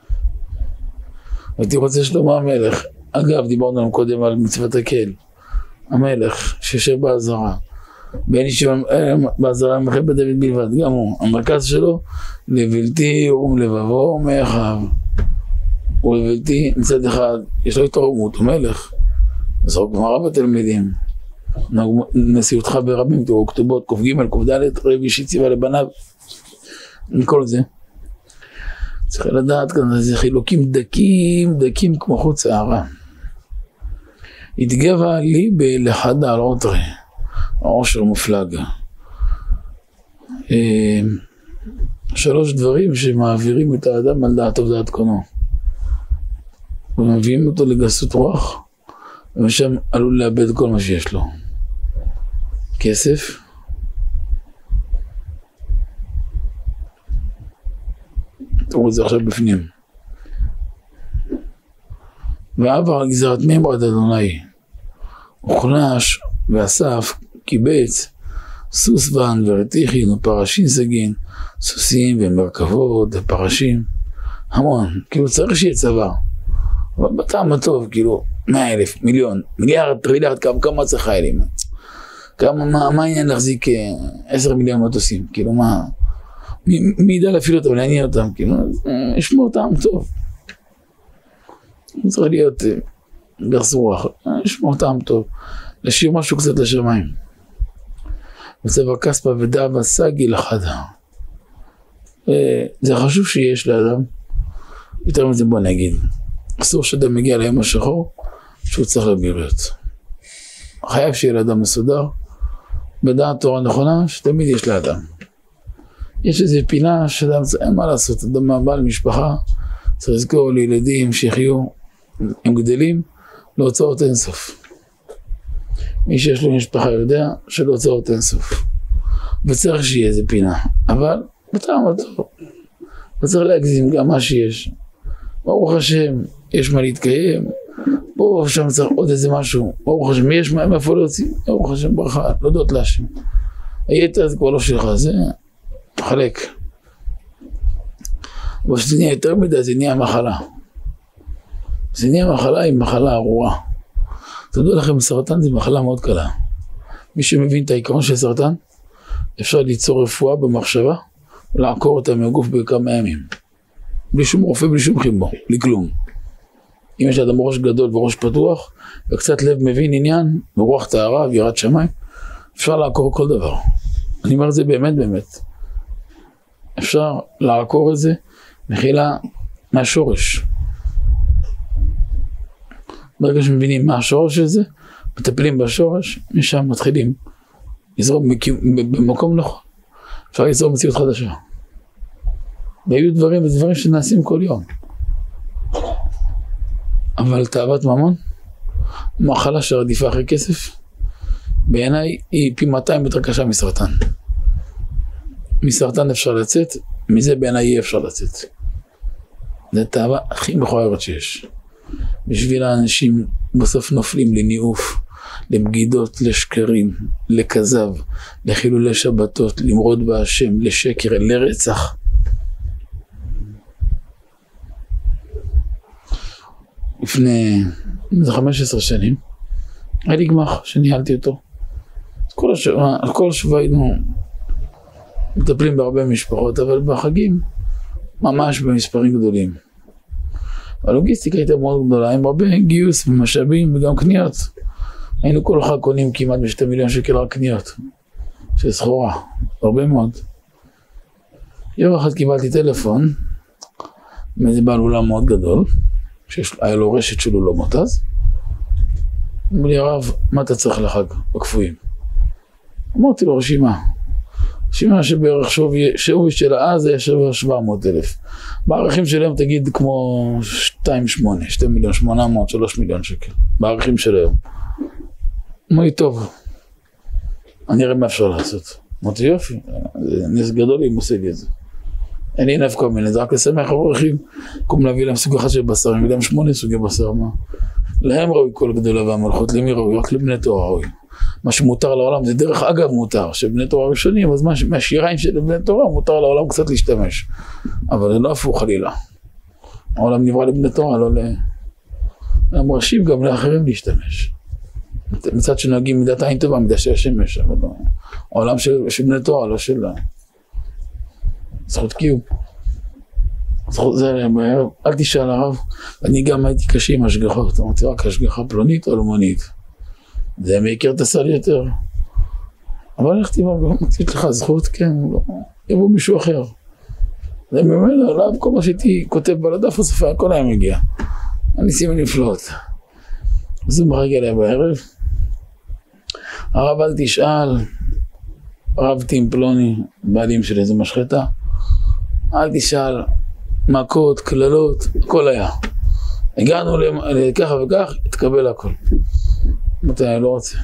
הייתי רוצה שלמה המלך, אגב דיברנו לנו קודם על מצוות הקהל, המלך שיושב בעזרה, בין איש בעזרה מלכי בית דוד בלבד, גם הוא, המרכז שלו, לבלתי ירום לבבו מאחיו. ולבלתי מצד אחד, יש לו התרוממות, הוא מלך, זרוק גמרא בתלמידים, נשיאותך ברבים, תראו כתובות, ק"ג, ק"ד, רב אישי ציווה לבניו, מכל זה. צריך לדעת כאן, זה חילוקים דקים, דקים כמו חוץ הערה. התגבה לי בלחדה על עוטרי, העושר מופלג. 3 דברים שמעבירים את האדם על דעתו ודעת קונו. ומביאים אותו לגסות רוח, ומשם עלול לאבד כל מה שיש לו. כסף, תראו את זה עכשיו בפנים. ועבר גזרת ממרד אדוני, הוכנש ואסף, קיבץ, סוס ואן ורתיחין ופרשין סגין, סוסים ומרכבות ופרשים, המון, כאילו צריך שיהיה צבא. אבל בטעם הטוב, כאילו, 100,000, מיליון, מיליארד, טריליארד, כמה צריך חיילים? מה העניין להחזיק 10 מיליון מטוסים? כאילו, מי ידע להפעיל אותם, לעניין אותם? כאילו, ישמור אותם טוב. צריך להיות גרס רוח, ישמור אותם טוב. להשאיר משהו קצת לשמיים. וצבע כספה ודאבה סגי לחדה. זה חשוב שיש לאדם. יותר מזה בוא נגיד. אסור שאדם מגיע ליום השחור, שהוא צריך לבריאות. חייב שיהיה לאדם מסודר, בדעת תורה נכונה, שתמיד יש לאדם. יש איזו פינה שאדם צריך, אין מה לעשות, אדם מהבעל משפחה, צריך לזכור לילדים שיחיו, הם גדלים, להוצאות אינסוף. מי שיש לו משפחה יודע שלהוצאות אינסוף. וצריך שיהיה איזו פינה, אבל בטעם הטוב. וצריך להגזים גם מה שיש. ברוך השם, יש מה להתקיים, ברוך השם צריך עוד איזה משהו, ברוך השם, יש מאיפה להוציא, ברוך השם, ברכה, להודות להשם. היתר זה כבר לא שלך, זה חלק. אבל שזה נהיה יותר מדי, זה נהיה מחלה. זה נהיה מחלה היא מחלה ארורה. תדעו לכם, סרטן זה מחלה מאוד קלה. מי שמבין את העיקרון של סרטן, אפשר ליצור רפואה במחשבה, ולעקור אותה מהגוף בכמה ימים. בלי שום רופא, בלי שום חיבור, בלי כלום. אם יש אדם ראש גדול וראש פתוח, וקצת לב מבין עניין, ורוח טהרה ויראת שמיים, אפשר לעקור כל דבר. אני אומר את זה באמת באמת. אפשר לעקור את זה, מחילה מהשורש. ברגע שמבינים מה השורש של זה, מטפלים בשורש, משם מתחילים לזרום במקום נכון. אפשר לזרום מציאות חדשה. והיו דברים ודברים שנעשים כל יום. אבל תאוות ממון, מחלה שרדיפה אחרי כסף, בעיניי היא פי 200 יותר קשה מסרטן. מסרטן אפשר לצאת, מזה בעיניי אי אפשר לצאת. זה תאווה הכי מכוערת שיש. בשביל האנשים בסוף נופלים לניאוף, לבגידות, לשקרים, לכזב, לחילולי שבתות, למרוד בהשם, לשקר, לרצח. לפני 15 שנים, היה לי גמח שניהלתי אותו. כל השבוע היינו מטפלים בהרבה משפחות, אבל בחגים ממש במספרים גדולים. הלוגיסטיקה הייתה מאוד גדולה, עם הרבה גיוס ומשאבים וגם קניות. היינו כל חג קונים כמעט ב2 מיליון שקל רק קניות של סחורה, הרבה מאוד. יום אחד קיבלתי טלפון מאיזה בעל אולם מאוד גדול, שהיה לו רשת של אולמות אז, אמר לי הרב, מה אתה צריך לחג בכפויים? אמרתי לו רשימה שבערך שווי שלה אז היה 700,000. בערכים שלהם תגיד כמו 2 מיליון 800, 3 מיליון שקל. בערכים של היום. אמר לי טוב, אני אראה מה אפשר לעשות. אמרתי יופי, זה נס גדול אם עושה לי את זה. אין לי נפקא מיני, זה רק לשמח אברכים. קום להביא להם סוג אחד של בשר, מביא להם 8 סוגי בשר, מה? להם ראוי כל גדולה והמלכות, למי ראוי? רק לבני תורה ראוי. מה שמותר לעולם זה דרך אגב מותר, שבני תורה ראשונים, אז מהשיריים של בני תורה מותר לעולם קצת להשתמש. אבל זה לא הפוך חלילה. העולם נברא לבני תורה, לא הם ראשים גם לאחרים להשתמש. מצד שנוהגים מידת עין טובה, מידת של השמש, אבל לא. העולם של בני תורה, לא של זכות קיום. אל תשאל הרב, אני גם הייתי קשה עם השגחות, אמרתי רק השגחה פלונית או אלמונית. זה מייקר את הסל יותר. אבל איך תימר, מצאת לך זכות, כן, לא, יבוא מישהו אחר. זה ממנו, עליו, כל מה שהייתי כותב בלדף הספר, הכל היה מגיע. הניסים הנפלאות. אז הוא מרגע אליי בערב. הרב אל תשאל, רבתי עם פלוני, בעלים של איזו משחטה. אל תשאל, מכות, כללות, הכל היה. הגענו לככה וכך, התקבל הכל. אמרתי, אני לא רוצה.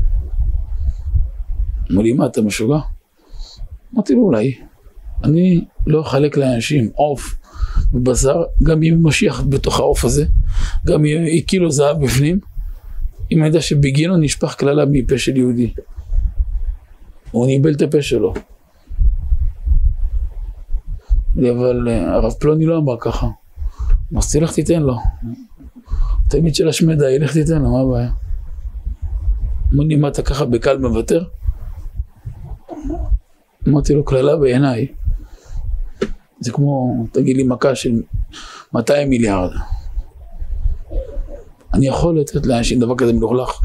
אמר לי, מה, אתה משוגע? אמרתי לו, אולי. אני לא אחלק לאנשים עוף ובשר, גם אם משיח בתוך העוף הזה, גם אם קילו זהב בפנים, אם אני יודע שבגינו נשפך כללה מפה של יהודי. הוא ניבל את הפה שלו. אבל הרב פלוני לא אמר ככה. אמרתי, לך תיתן לו. תלמיד של השמדה, לך תיתן לו, מה הבעיה? אמר לי, מה אתה ככה בקל מוותר? אמרתי לו, כללה בעיניי. זה כמו, תגיד לי, מכה של 200 מיליארד. אני יכול לתת לאנשים דבר כזה מלוכלך.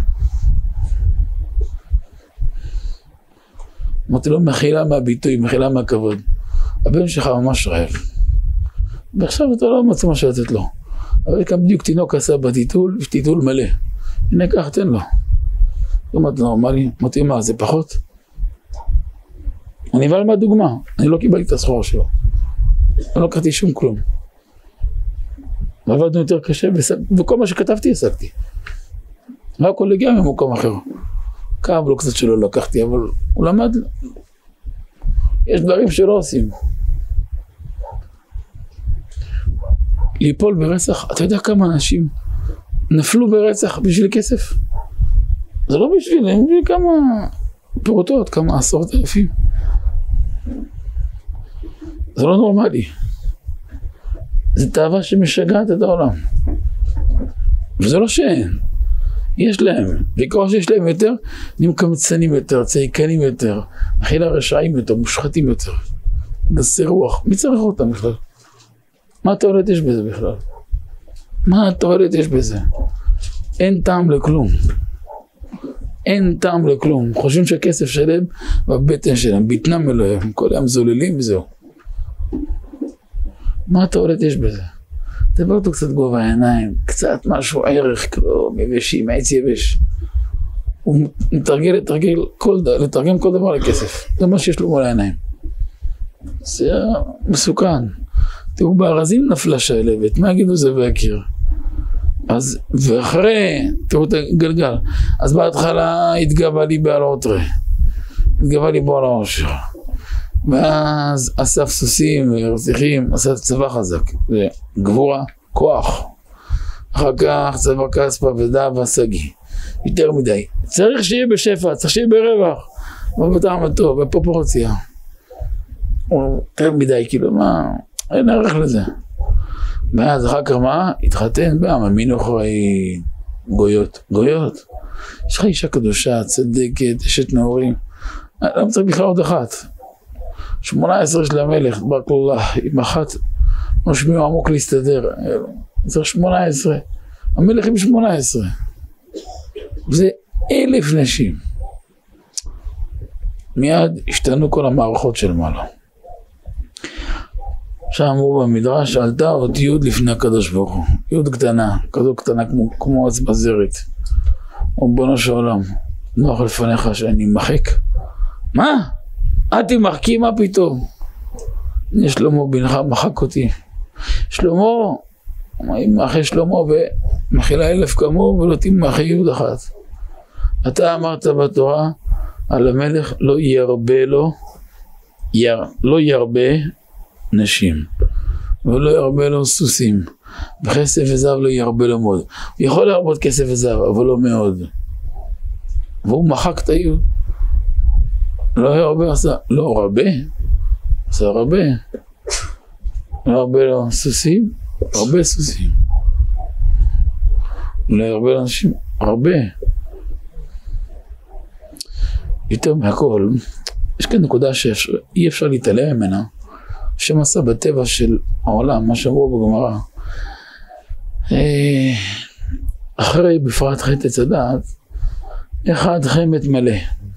אמרתי לו, מחילה מהביטוי, מחילה מהכבוד. הבן שלך ממש רעב. ועכשיו אתה לא מצא מה שלתת לו. אבל כאן בדיוק תינוק עשה בטיטול, יש טיטול מלא. הנה כך, תן לו. אמרתי נורמלי, אמרתי מה, זה פחות? אני אבא מהדוגמה, אני לא קיבלתי את הסחורה שלו. אני לא קראתי שום כלום. ועבדנו יותר קשה, וכל מה שכתבתי השגתי. והכל הגיע ממקום אחר. כאב לו קצת שלא לקחתי, אבל הוא למד. יש דברים שלא עושים. ליפול ברצח, אתה יודע כמה אנשים נפלו ברצח בשביל כסף? זה לא בשביל כמה פירוטות, כמה 10,000. זה לא נורמלי. זה תאווה שמשגעת את העולם. וזה לא שאין. יש להם, וככל שיש להם יותר, נהיים קמצנים יותר, צעיקנים יותר, אכילה רשעים יותר, מושחתים יותר. גסי רוח. מי צריך אותם בכלל? מה התועלת יש בזה בכלל? מה התועלת יש בזה? אין טעם לכלום. אין טעם לכלום. חושבים שהכסף שלהם בבטן שלהם, ביטנם אלוהים, כל היום זוללים וזהו. מה התועלת יש בזה? תבוא אותו קצת גובה העיניים, קצת משהו ערך, כלום, יבשים, עץ יבש. הוא לתרגם כל דבר לכסף. זה מה שיש לו מול העיניים. זה מסוכן. תראו, בארזים נפלה שלהבת, מה יגידו זה והכיר? אז, ואחרי, תראו את הגלגל, אז בהתחלה התגבה לי בעל עוטרה, התגבה לי בו על העושר, ואז אסף סוסים ורציחים, עשה צבא חזק, גבורה, כוח, אחר כך צבא כספה ודע והסגי, יותר מדי, צריך שיהיה בשפע, צריך שיהיה ברווח, ובטעם הטוב, בפרופורציה, יותר מדי, כאילו מה, אין ערך לזה. ואז אחר כך מה? התחתן בעם, המין אחרי גויות. יש לך אישה קדושה, צדקת, אשת נאורים. למה צריך בכלל עוד אחת? 18 של המלך, ברק לולך, עם אחת נושמים עמוק להסתדר. צריך 18. המלך עם 18. זה 1,000 נשים. מיד השתנו כל המערכות של מעלה. שם אמרו במדרש, עלתה עוד י' לפני הקדוש ברוך הוא. י' קטנה, כזו קטנה כמו אצבע זרת. ריבונו של עולם, נוח לפניך שאני מחק? מה? אל תמחקי, מה פתאום? שלמה בנך מחק אותי. שלמה, אחרי שלמה ומחילה 1000 כמוהו ולא תמחי יוד אחת. אתה אמרת בתורה על המלך לא ירבה לו, לא ירבה נשים ולא ירבה לו סוסים, וכסף וזהב לא ירבה לו מאוד. הוא יכול להרבות כסף וזהב אבל לא מאוד, והוא מחק את היוד. לא ירבה עשה, לא רבה עשה רבה, לא ירבה לו סוסים, הרבה סוסים, לא ירבה לו נשים, הרבה. יותר מהכל, יש כאן נקודה שאי אפשר להתעלם ממנה, שמעשה בטבע של העולם, מה שאמרו בגמרא, אחרי בפרט חטא עץ הדעת, אחד חמת מלא,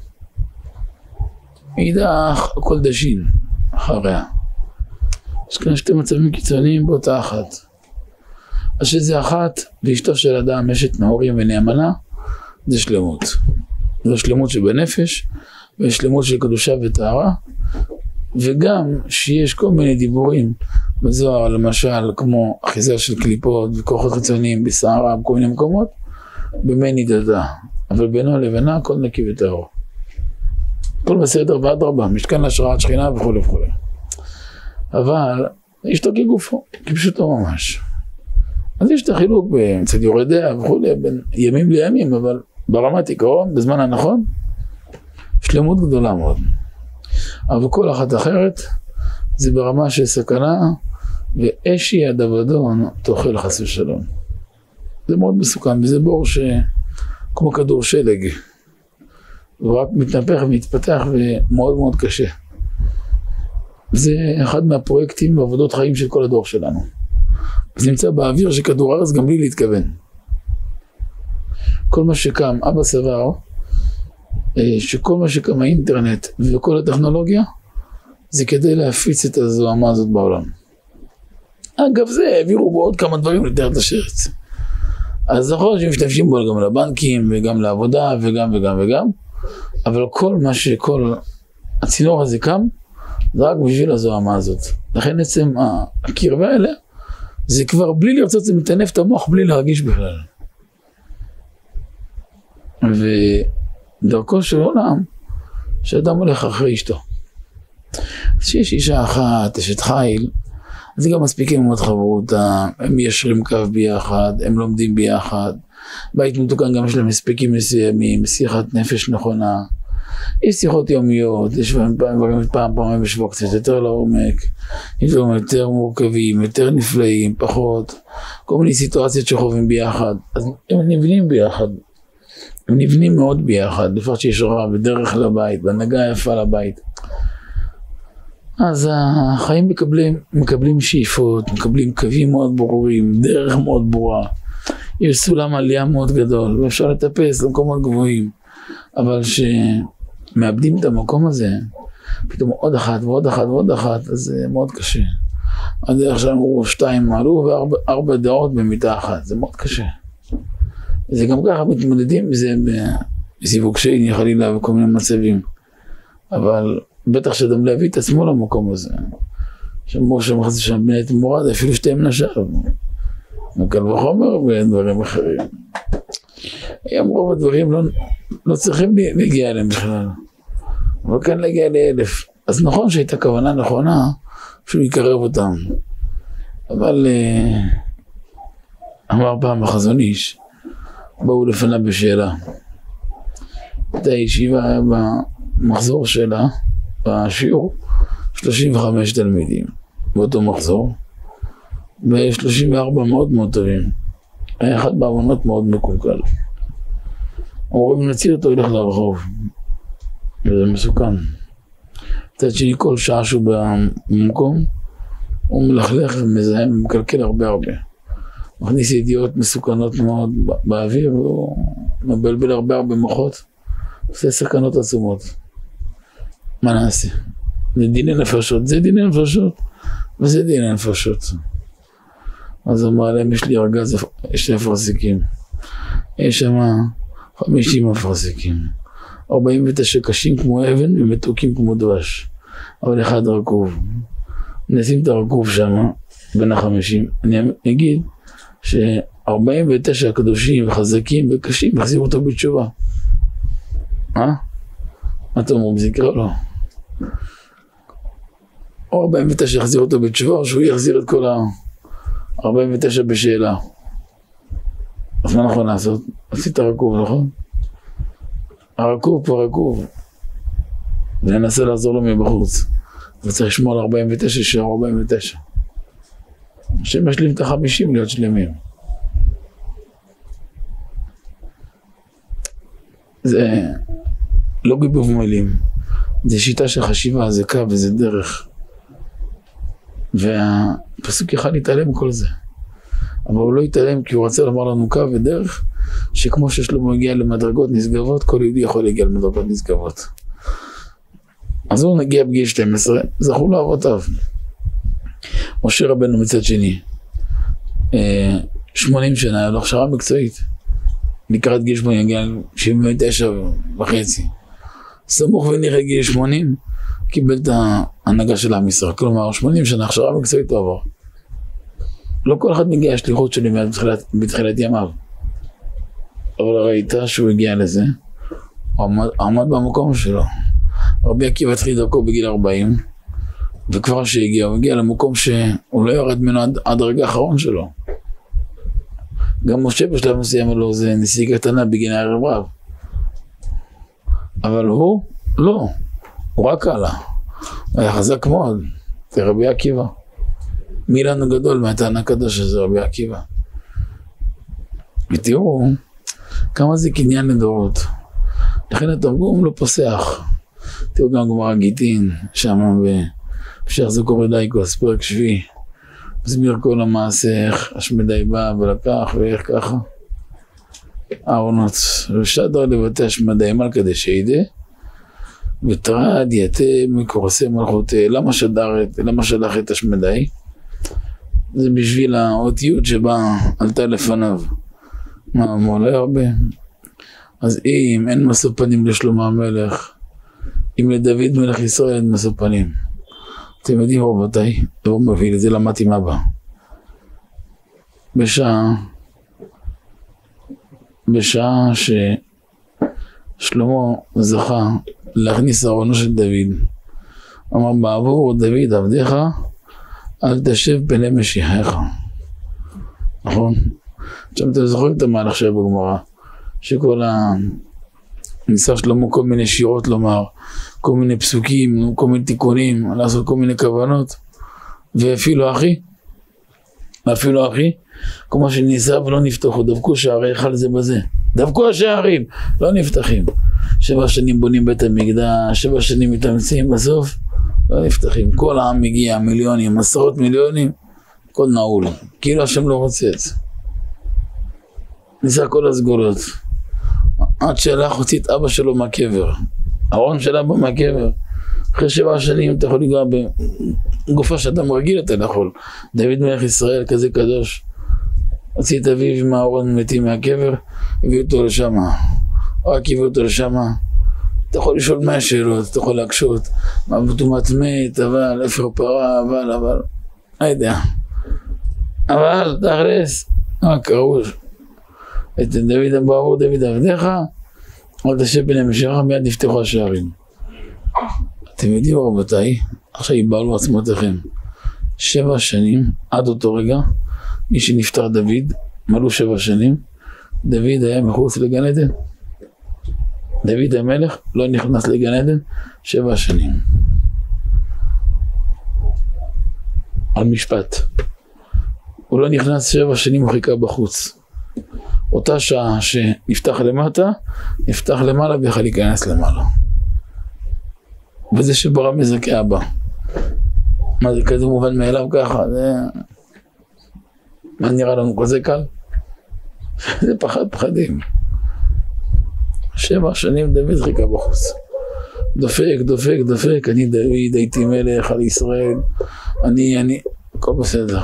מאידך הכל דשין אחריה. יש כאן שתי מצבים קיצוניים באותה אחת. אז שזה אחת, ואשתו של אדם אשת נאורים ונאמנה, זה שלמות. זו שלמות שבנפש, ושלמות של קדושה וטהרה, וגם שיש כל מיני דיבורים בזוהר, למשל כמו אחיזה של קליפות וכוחות חיצוניים בסערה בכל מיני מקומות, במי נידתה, אבל בינו לבינה הכל נקי וטהור. כל בסדר ואדרבה, משכן להשראת שכינה וכו' וכו'. אבל אשתו כגופו, כפשוטו ממש. אז יש את החילוק אצל יורי דעה וכו', בין ימים לימים, אבל ברמת עיקרון, בזמן הנכון, שלמות גדולה מאוד. אבל כל אחת אחרת, זה ברמה של סכנה, ואשי יד אבדון תאכל חס ושלום. זה מאוד מסוכן, וזה בור כמו כדור שלג. הוא רק מתנפח ומתפתח ומאוד מאוד קשה. זה אחד מהפרויקטים ועבודות חיים של כל הדור שלנו. זה נמצא באוויר של כדור הארץ גם בלי להתכוון. כל מה שקם, אבא סבר, שכל מה שקם האינטרנט וכל הטכנולוגיה, זה כדי להפיץ את הזוהמה הזאת בעולם. אגב זה, העבירו בו עוד כמה דברים לתחת השרץ. אז נכון שמשתמשים בו גם לבנקים וגם לעבודה וגם, אבל כל הצינור הזה קם, זה רק בשביל הזוהמה הזאת. לכן עצם הקרבה האלה, זה כבר בלי לרצות, זה מטנף את המוח בלי להרגיש בכלל. ודרכו של עולם, שאדם הולך אחרי אשתו. אז שיש אישה אחת, אשת חיל, אז גם מספיקים מאוד חברותה, הם מיישרים קו ביחד, הם לומדים ביחד, בית מתוקן גם יש להם מספיקים מסוימים, שיחת נפש נכונה, יש שיחות יומיות, יש פעם בשבוע קצת יותר לעומק, יש דברים יותר מורכבים, יותר נפלאים, פחות, כל מיני סיטואציות שחווים ביחד, אז הם נבנים ביחד, הם נבנים מאוד ביחד, לפחות שיש רע בדרך לבית, בהנהגה יפה לבית. אז החיים מקבלים שאיפות, מקבלים קווים מאוד ברורים, דרך מאוד ברורה, יש סולם עלייה מאוד גדול, ואפשר לטפס למקומות גבוהים, אבל שמאבדים את המקום הזה, פתאום עוד אחת ועוד אחת ועוד אחת, אז זה מאוד קשה. הדרך שאמרו 2 מעלו ו4 דעות במיטה אחת, זה מאוד קשה. זה גם ככה מתמודדים בזה בסיווג שני חלילה וכל מיני מצבים, אבל בטח שאדם להביא את עצמו למקום הזה, שאמרו שמחצה שם בני תמורד, אפילו 2 נשאר, מקל וחומר ודברים אחרים. היום רוב הדברים לא צריכים להגיע אליהם בכלל, אבל כאן להגיע ל1000. אז נכון שהייתה כוונה נכונה, שהוא יקרב אותם, אבל אמר פעם החזון איש, באו לפניו בשאלה. את הישיבה היה במחזור שלה, בשיעור, 35 תלמידים, באותו מחזור, ו34 מאוד מאוד טובים. היה אחד בעוונות מאוד מקולקל. אמרו, אם נציל אותו, ילך לרחוב. וזה מסוכן. מצד שני, כל שעה שהוא במקום, הוא מלכלך ומזהם ומקלקל הרבה. מכניס ידיעות מסוכנות מאוד באוויר, והוא מבלבל הרבה מוחות. עושה סכנות עצומות. מה נעשה? זה דיני נפשות, זה דיני נפשות, וזה דיני נפשות. אז אמר להם, יש לי ארגז, יש לי אפרסיקים. יש שם 50 אפרסקים. 49 קשים כמו אבן ומתוקים כמו דבש. אבל אחד רקוב. נשים את הרקוב שם, בין ה-50. אני אגיד ש-49 הקדושים וחזקים וקשים יחזירו אותו בתשובה. מה אתם אומרים? זה יקרה לו. או 49 יחזיר אותו בתשובה, או שהוא יחזיר את כל ה-49 בשאלה. אז מה נכון לעשות? עשית רקוב, נכון? הרקוב פה רקוב. וננסה לעזור לו מבחוץ. וצריך לשמור על 49, שישאר 49. השם משלים את ה-50 להיות שלמים. זה לא גיבוב מילים. זה שיטה של חשיבה, זה קו וזה דרך. והפסוק יכל להתעלם כל זה. אבל הוא לא התעלם כי הוא רצה לומר לנו קו ודרך, שכמו ששלמה הגיע למדרגות נשגבות, כל יהודי יכול להגיע למדרגות נשגבות. אז הוא נגיע בגיל 12, זכו לו אבותיו. משה רבנו מצד שני, 80 שנה, היה לו הכשרה מקצועית. לקראת גיל 80, הגיע 79 וחצי. סמוך ונראה גיל 80, קיבל את ההנהגה של עם ישראל. כלומר, 80 שנה, הכשרה מקצועית הוא עבר. לא כל אחד מגיע השליחות שלי בתחילת ימיו. אבל ראית שהוא הגיע לזה, הוא עמד במקום שלו. רבי עקיבא התחיל דרכו בגיל 40, וכבר שהגיע, הוא הגיע למקום שהוא לא ירד ממנו עד הרגע האחרון שלו. גם משה בשלב מסוים לו זה נסיגה קטנה בגין הערב רב. אבל הוא, לא, הוא רק עלה. הוא היה חזק מאוד, זה רבי עקיבא. מי לנו גדול מהתנא הקדוש הזה, רבי עקיבא. ותראו כמה זה קניין לדורות. לכן התרגום לא פוסח. תראו גם גמרא גיטין, שם בהמשך זכור דייקוס, פרק שביעי. מסביר כל המעשה, איך השמדי בא ולקח ואיך ככה. ארונות, ושדר לבתי השמדי מלכה דשיידה, ותרד יתם קורסי מלכותי. למה שלח את השמדי? זה בשביל האותיות שבה עלתה לפניו. מה, אמרו לא הרבה? אז אם אין משוא פנים לשלמה המלך, אם לדוד מלך ישראל אין משוא פנים. אתם יודעים רבותיי, לא מביא לזה למדתי מה בא. בשעה ששלמה זכה להכניס ארונו של דוד, אמר בעבור דוד עבדיך, אל תשב פני משיחך. נכון? עכשיו אתם זוכרים את המהלך שהיה בגמרא, שכל ניסה שלמה כל מיני שירות לומר, כל מיני פסוקים, כל מיני תיקונים, לעשות כל מיני כוונות, ואפילו אחי, כמו שניסה ולא נפתחו, דבקו שערי היכל זה בזה, דבקו השערים, לא נפתחים. 7 שנים בונים בית המקדש, 7 שנים מתאמצים, בסוף לא נפתחים. כל העם מגיע, מיליונים, עשרות מיליונים, כל נעול, כאילו השם לא רוצה את זה. ניסה כל הסגולות, עד שלח הוציא את אבא שלו מהקבר, ארון של אבא מהקבר. אחרי 7 שנים אתה יכול לגוע בגופה שאדם רגיל אתה יכול. דוד מלך ישראל כזה קדוש, הוציא את אביו עם הארון מתים מהקבר, הביא אותו לשם, רק הביא אותו לשם. אתה יכול לשאול 100 שאלות, אתה יכול להקשות, מה בטומאת מת, אבל איפה פרה, אבל לא יודע. אבל תכלס, קראו את דוד בעבור דוד עבדיך, אל תשב פני משיחך, מיד נפתחו השערים. אתם יודעים רבותיי, עכשיו יבעלו עצמותיכם. 7 שנים, עד אותו רגע, מי שנפטר דוד, מלאו 7 שנים, דוד היה מחוץ לגן עדן. דוד המלך לא נכנס לגן עדן 7 שנים. על משפט. הוא לא נכנס 7 שנים, הוא חיכה בחוץ. אותה שעה שנפתח למטה, נפתח למעלה ויכל להיכנס למעלה. וזה שברא מזכה הבא. מה זה כזה מובן מאליו ככה? זה... מה נראה לנו כזה קל? זה פחדים. 7 שנים דוד חיכה בחוץ. דופק, אני דוד, הייתי מלך על ישראל, אני, הכל בסדר.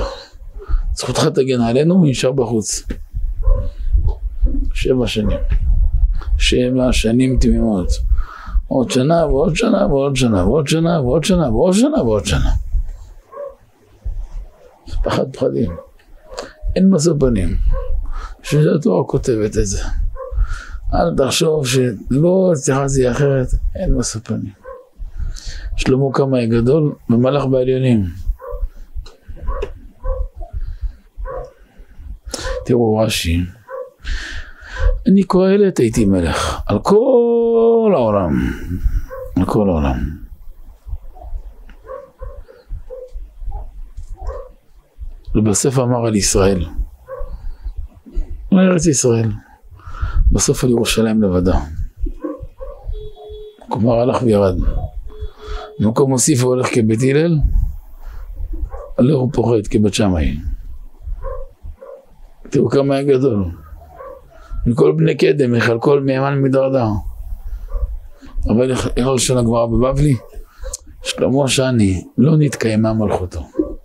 זכותך תגן עלינו, נשאר בחוץ. 7 שנים. 7 שנים תמימות. עוד שנה ועוד שנה ועוד שנה ועוד שנה ועוד שנה ועוד שנה ועוד שנה. פחד פחדים. אין משוא פנים. שזה התורה כותבת את זה. אל תחשוב שלא צריכה זה יהיה אחרת. אין משוא פנים. שלמה קמאי גדול ומלך בעליונים. תראו רש"י. אני קהלת הייתי מלך על כל העולם. על כל העולם. ובסוף אמר על ישראל. על ארץ ישראל. בסוף על ירושלים לבדה. כלומר הלך וירד. במקום מוסיף והולך כבית הלל, הלך הוא פוחד כבית שמאי. תראו כמה היה גדול. מכל בני קדם, על כל מימן מדרדר. אבל איך לשון הגמרא בבבלי? שלמה שני לא נתקיימה מלכותו.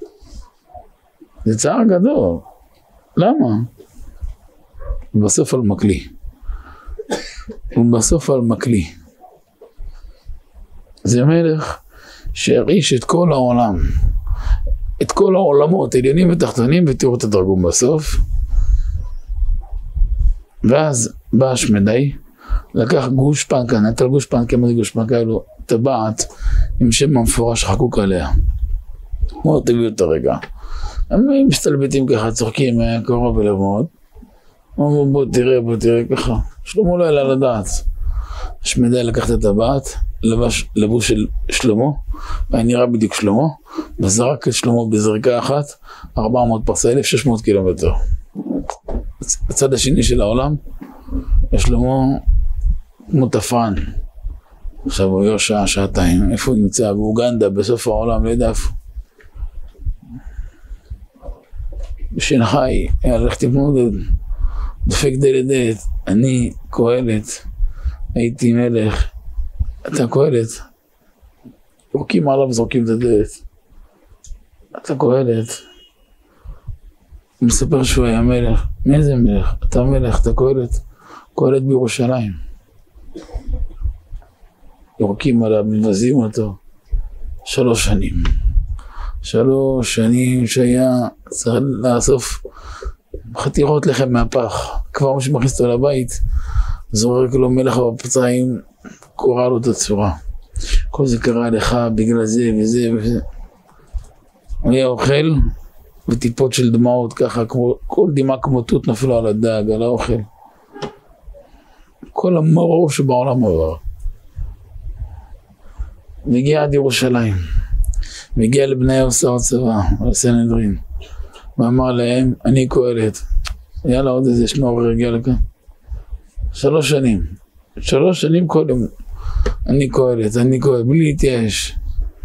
זה צער גדול. למה? ובסוף על מקלי. ובסוף על מקלי. זה מלך שהרעיש את כל העולם. את כל העולמות, עליונים ותחתונים, ותראו את הדרגום בסוף. ואז בא השמדי, לקח גושפנקה, נטל גושפנקה, מה זה גושפנקה? היה לו טבעת עם שם המפורש חקוק עליה. כמו תביאו את הרגע. הם מסתלבטים ככה, צוחקים, היה קרוב אליו מאוד. אמרו בוא תראה ככה. שלמה לא העלה לדעת. השמדי לקח את הטבעת, לבוש של שלמה, והיה נראה בדיוק שלמה, וזרק את שלמה בזריקה אחת, 400 פרסה, 1600 קילומטר. בצד השני של העולם, שלמה כמו תפרן. עכשיו הוא יהיה שעה, שעתיים. איפה הוא נמצא? באוגנדה, בסוף העולם, לא יודע איפה. בשנחאי, הלכתי מאוד, דופק דלת, אני קהלת, הייתי מלך, אתה קהלת, יורקים עליו זורקים את הדלת, אתה קהלת, הוא מספר שהוא היה מלך, מי זה מלך? אתה מלך, אתה קהלת, קהלת בירושלים, יורקים עליו, מבזים אותו, 3 שנים, 3 שנים שהיה צריך לאסוף חתיכות לחם מהפח, כבר משהו מכניס אותו לבית, זורק לו מלח בפצעים, קורא לו את הצורה. כל זה קרה לך בגלל זה וזה וזה. הוא היה אוכל וטיפות של דמעות ככה, כל דמעה כמו תות נפלו על הדג, על האוכל. כל המרור שבעולם עבר. מגיע עד ירושלים. מגיע לבני יהושע הצבא, על סנהדרין. ואמר להם, אני קהלת. יאללה עוד איזה שנור הגיע לכאן. 3 שנים. 3 שנים קודם. אני קהלת, בלי להתייאש.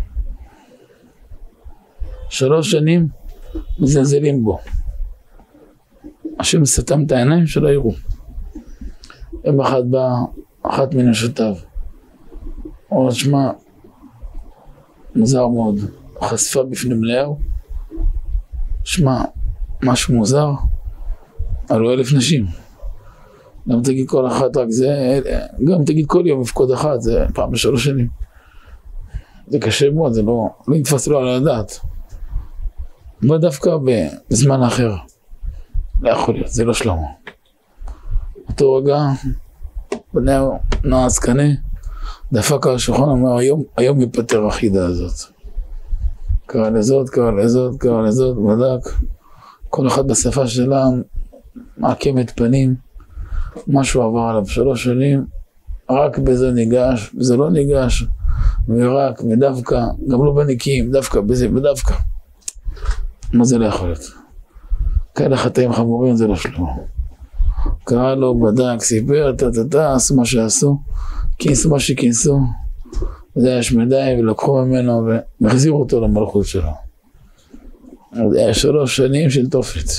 3 שנים מזלזלים בו. השם סתם את העיניים שלא יראו. יום אחד בא אחת מנשותיו. אמרת שמה, מוזר מאוד. חשפה בפני מלאהו. שמה, משהו מוזר. עלו 1000 נשים. גם תגיד כל אחת רק זה, גם תגיד כל יום מפקוד אחת, זה פעם ב3 שנים. זה קשה מאוד, זה לא נתפס לו על הדעת. אבל דווקא בזמן אחר. לא יכול להיות, זה לא שלמה. אותו רגע, בניהו נועז קנה, דפק על השולחן, אומר, היום יפטר החידה הזאת. קרא לזאת, בדק. כל אחד בשפה שלה, מעקמת פנים. משהו עבר עליו 3 שנים, רק בזה ניגש, בזה לא ניגש, ורק, ודווקא, גם לא בניקים, דווקא בזה, ודווקא. מה זה לא יכול להיות? כאלה חטאים חמורים זה לא שלמה. קרא לו, בדק, סיפר, עשו מה שעשו, כינסו מה שכינסו, וזה היה שמדי, ולקחו ממנו, ומחזירו אותו למלכות שלו. זה היה 3 שנים של תופת.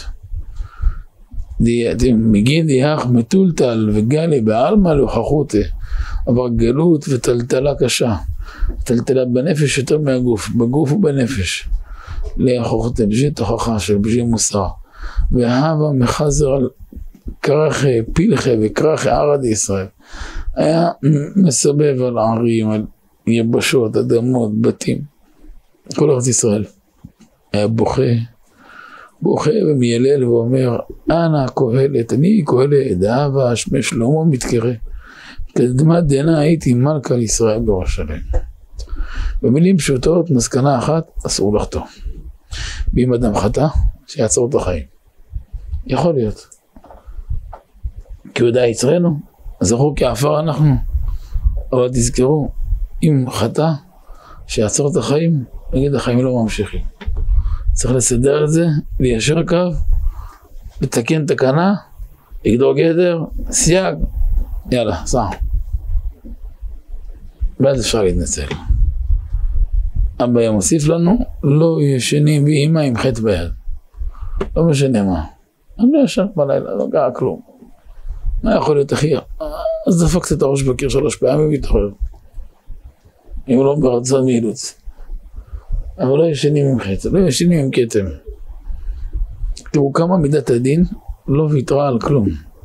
מגיד יח מטולטל וגלי בעלמא להוכחות, אבל גלות וטלטלה קשה, טלטלה בנפש יותר מהגוף, בגוף ובנפש, להוכחות בג'י תוכחה של בג'י מוסר, והווה מחזר על כרך פילחה וכרך ערד ישראל. היה מסובב על ערים, על יבשות, אדמות, בתים, כל ארץ ישראל. היה בוכה ומיילל ואומר, אנא קהלת, אני קהלת, דאבה שמי שלמה מתקרא. קדמת דנא הייתי מלכה לישראל בירושלים. במילים פשוטות, מסקנה אחת, אסור לחטוא. ואם אדם חטא, שיעצור את החיים. יכול להיות. כי הוא יודע יצרנו, זכור כעפר אנחנו. אבל תזכרו, אם חטא, שיעצור את החיים, נגיד החיים לא ממשיכים. צריך לסדר את זה, ליישר קו, לתקן תקנה, לגדור גדר, סייג, יאללה, סע. ואז אפשר להתנצל. אבא היה מוסיף לנו, לא ישנים באמא עם חטא ביד. לא משנה מה. אני לא ישן בלילה, לא קרה כלום. מה יכול להיות אחי? אז דפקת את הראש בקיר 3 פעמים והתעורר. אם לא ברצון מאילוץ. אבל לא ישנים עם חטא, לא ישנים עם כתם. תראו כמה מידת הדין לא ויתרה על כלום.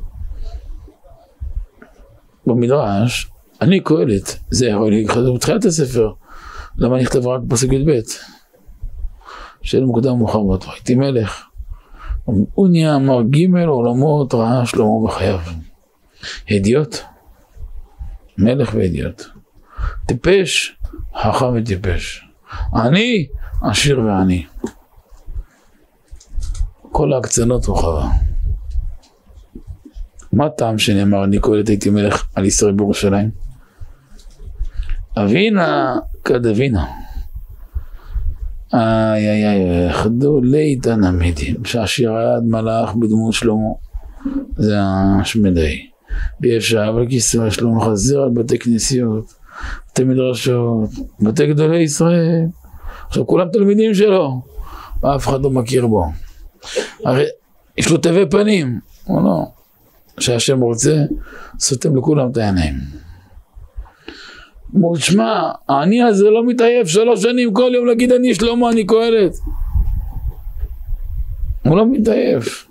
במדרש, אני קהלת, זה יכול להיכתב בתחילת הספר. למה נכתב רק פסוק י"ב? שאלה מוקדם ומאוחר בתורה, הייתי מלך. הוא נהיה אמר ג' עולמות ראה שלמה בחייו. הדיוט, מלך והדיוט. טיפש, חכם וטיפש. אני, עשיר ועני. כל ההקצנות הוא חווה. מה טעם שנאמר אני קהלת הייתי מלך על ישראל בירושלים? אבינה כדבינה. חדו ליתן עמידים. שעשיר היה עד מלאך בדמות שלמה. זה השמדי. בישע אבל כיסא שלמה חזר על בתי כנסיות, בתי מדרשות, בתי גדולי ישראל. עכשיו כולם תלמידים שלו, ואף אחד לא מכיר בו. הרי יש לו תווי פנים, או לא? שהשם רוצה, סותם לכולם את העיניים. שמע, העני הזה לא מתעייף 3 שנים כל יום להגיד אני שלמה, אני קהלת. הוא לא מתעייף.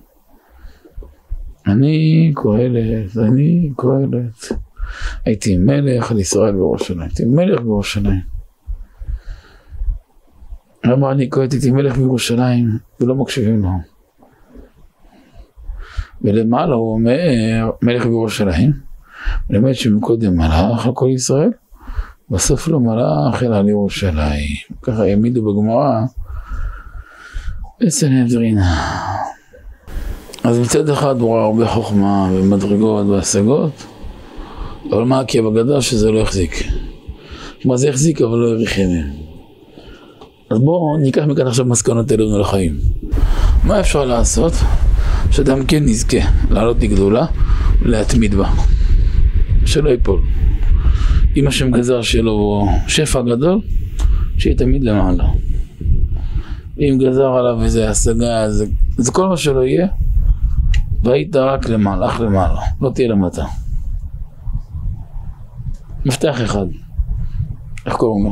אני קהלת, אני קהלת. הייתי מלך על ישראל בירושלים, הייתי מלך בירושלים. למה אני קהלת, הייתי מלך בירושלים ולא מקשיבים לו. ולמעלה הוא אומר, מלך בירושלים, ולמד שמקודם מלך על כל ישראל, בסוף לא מלך אלא על ירושלים. ככה העמידו בגמרא בסנהדרין. אז מצד אחד הוא ראה הרבה חוכמה ומדרגות והשגות, אבל מה הכאב הגדול שזה לא החזיק. כלומר זה החזיק אבל לא האריך ימים. אז בואו ניקח מכאן עכשיו מסקנות אלינו לחיים. מה אפשר לעשות שאדם כן נזכה לעלות לגדולה ולהתמיד בה, שלא ייפול. אם השם גזר שלו שפע גדול, שיהיה תמיד למעלה. אם גזר עליו איזה השגה, זה כל מה שלא יהיה, והיית רק למעלה, אך למעלה, לא תהיה למטה. מפתח אחד, איך קוראים לו?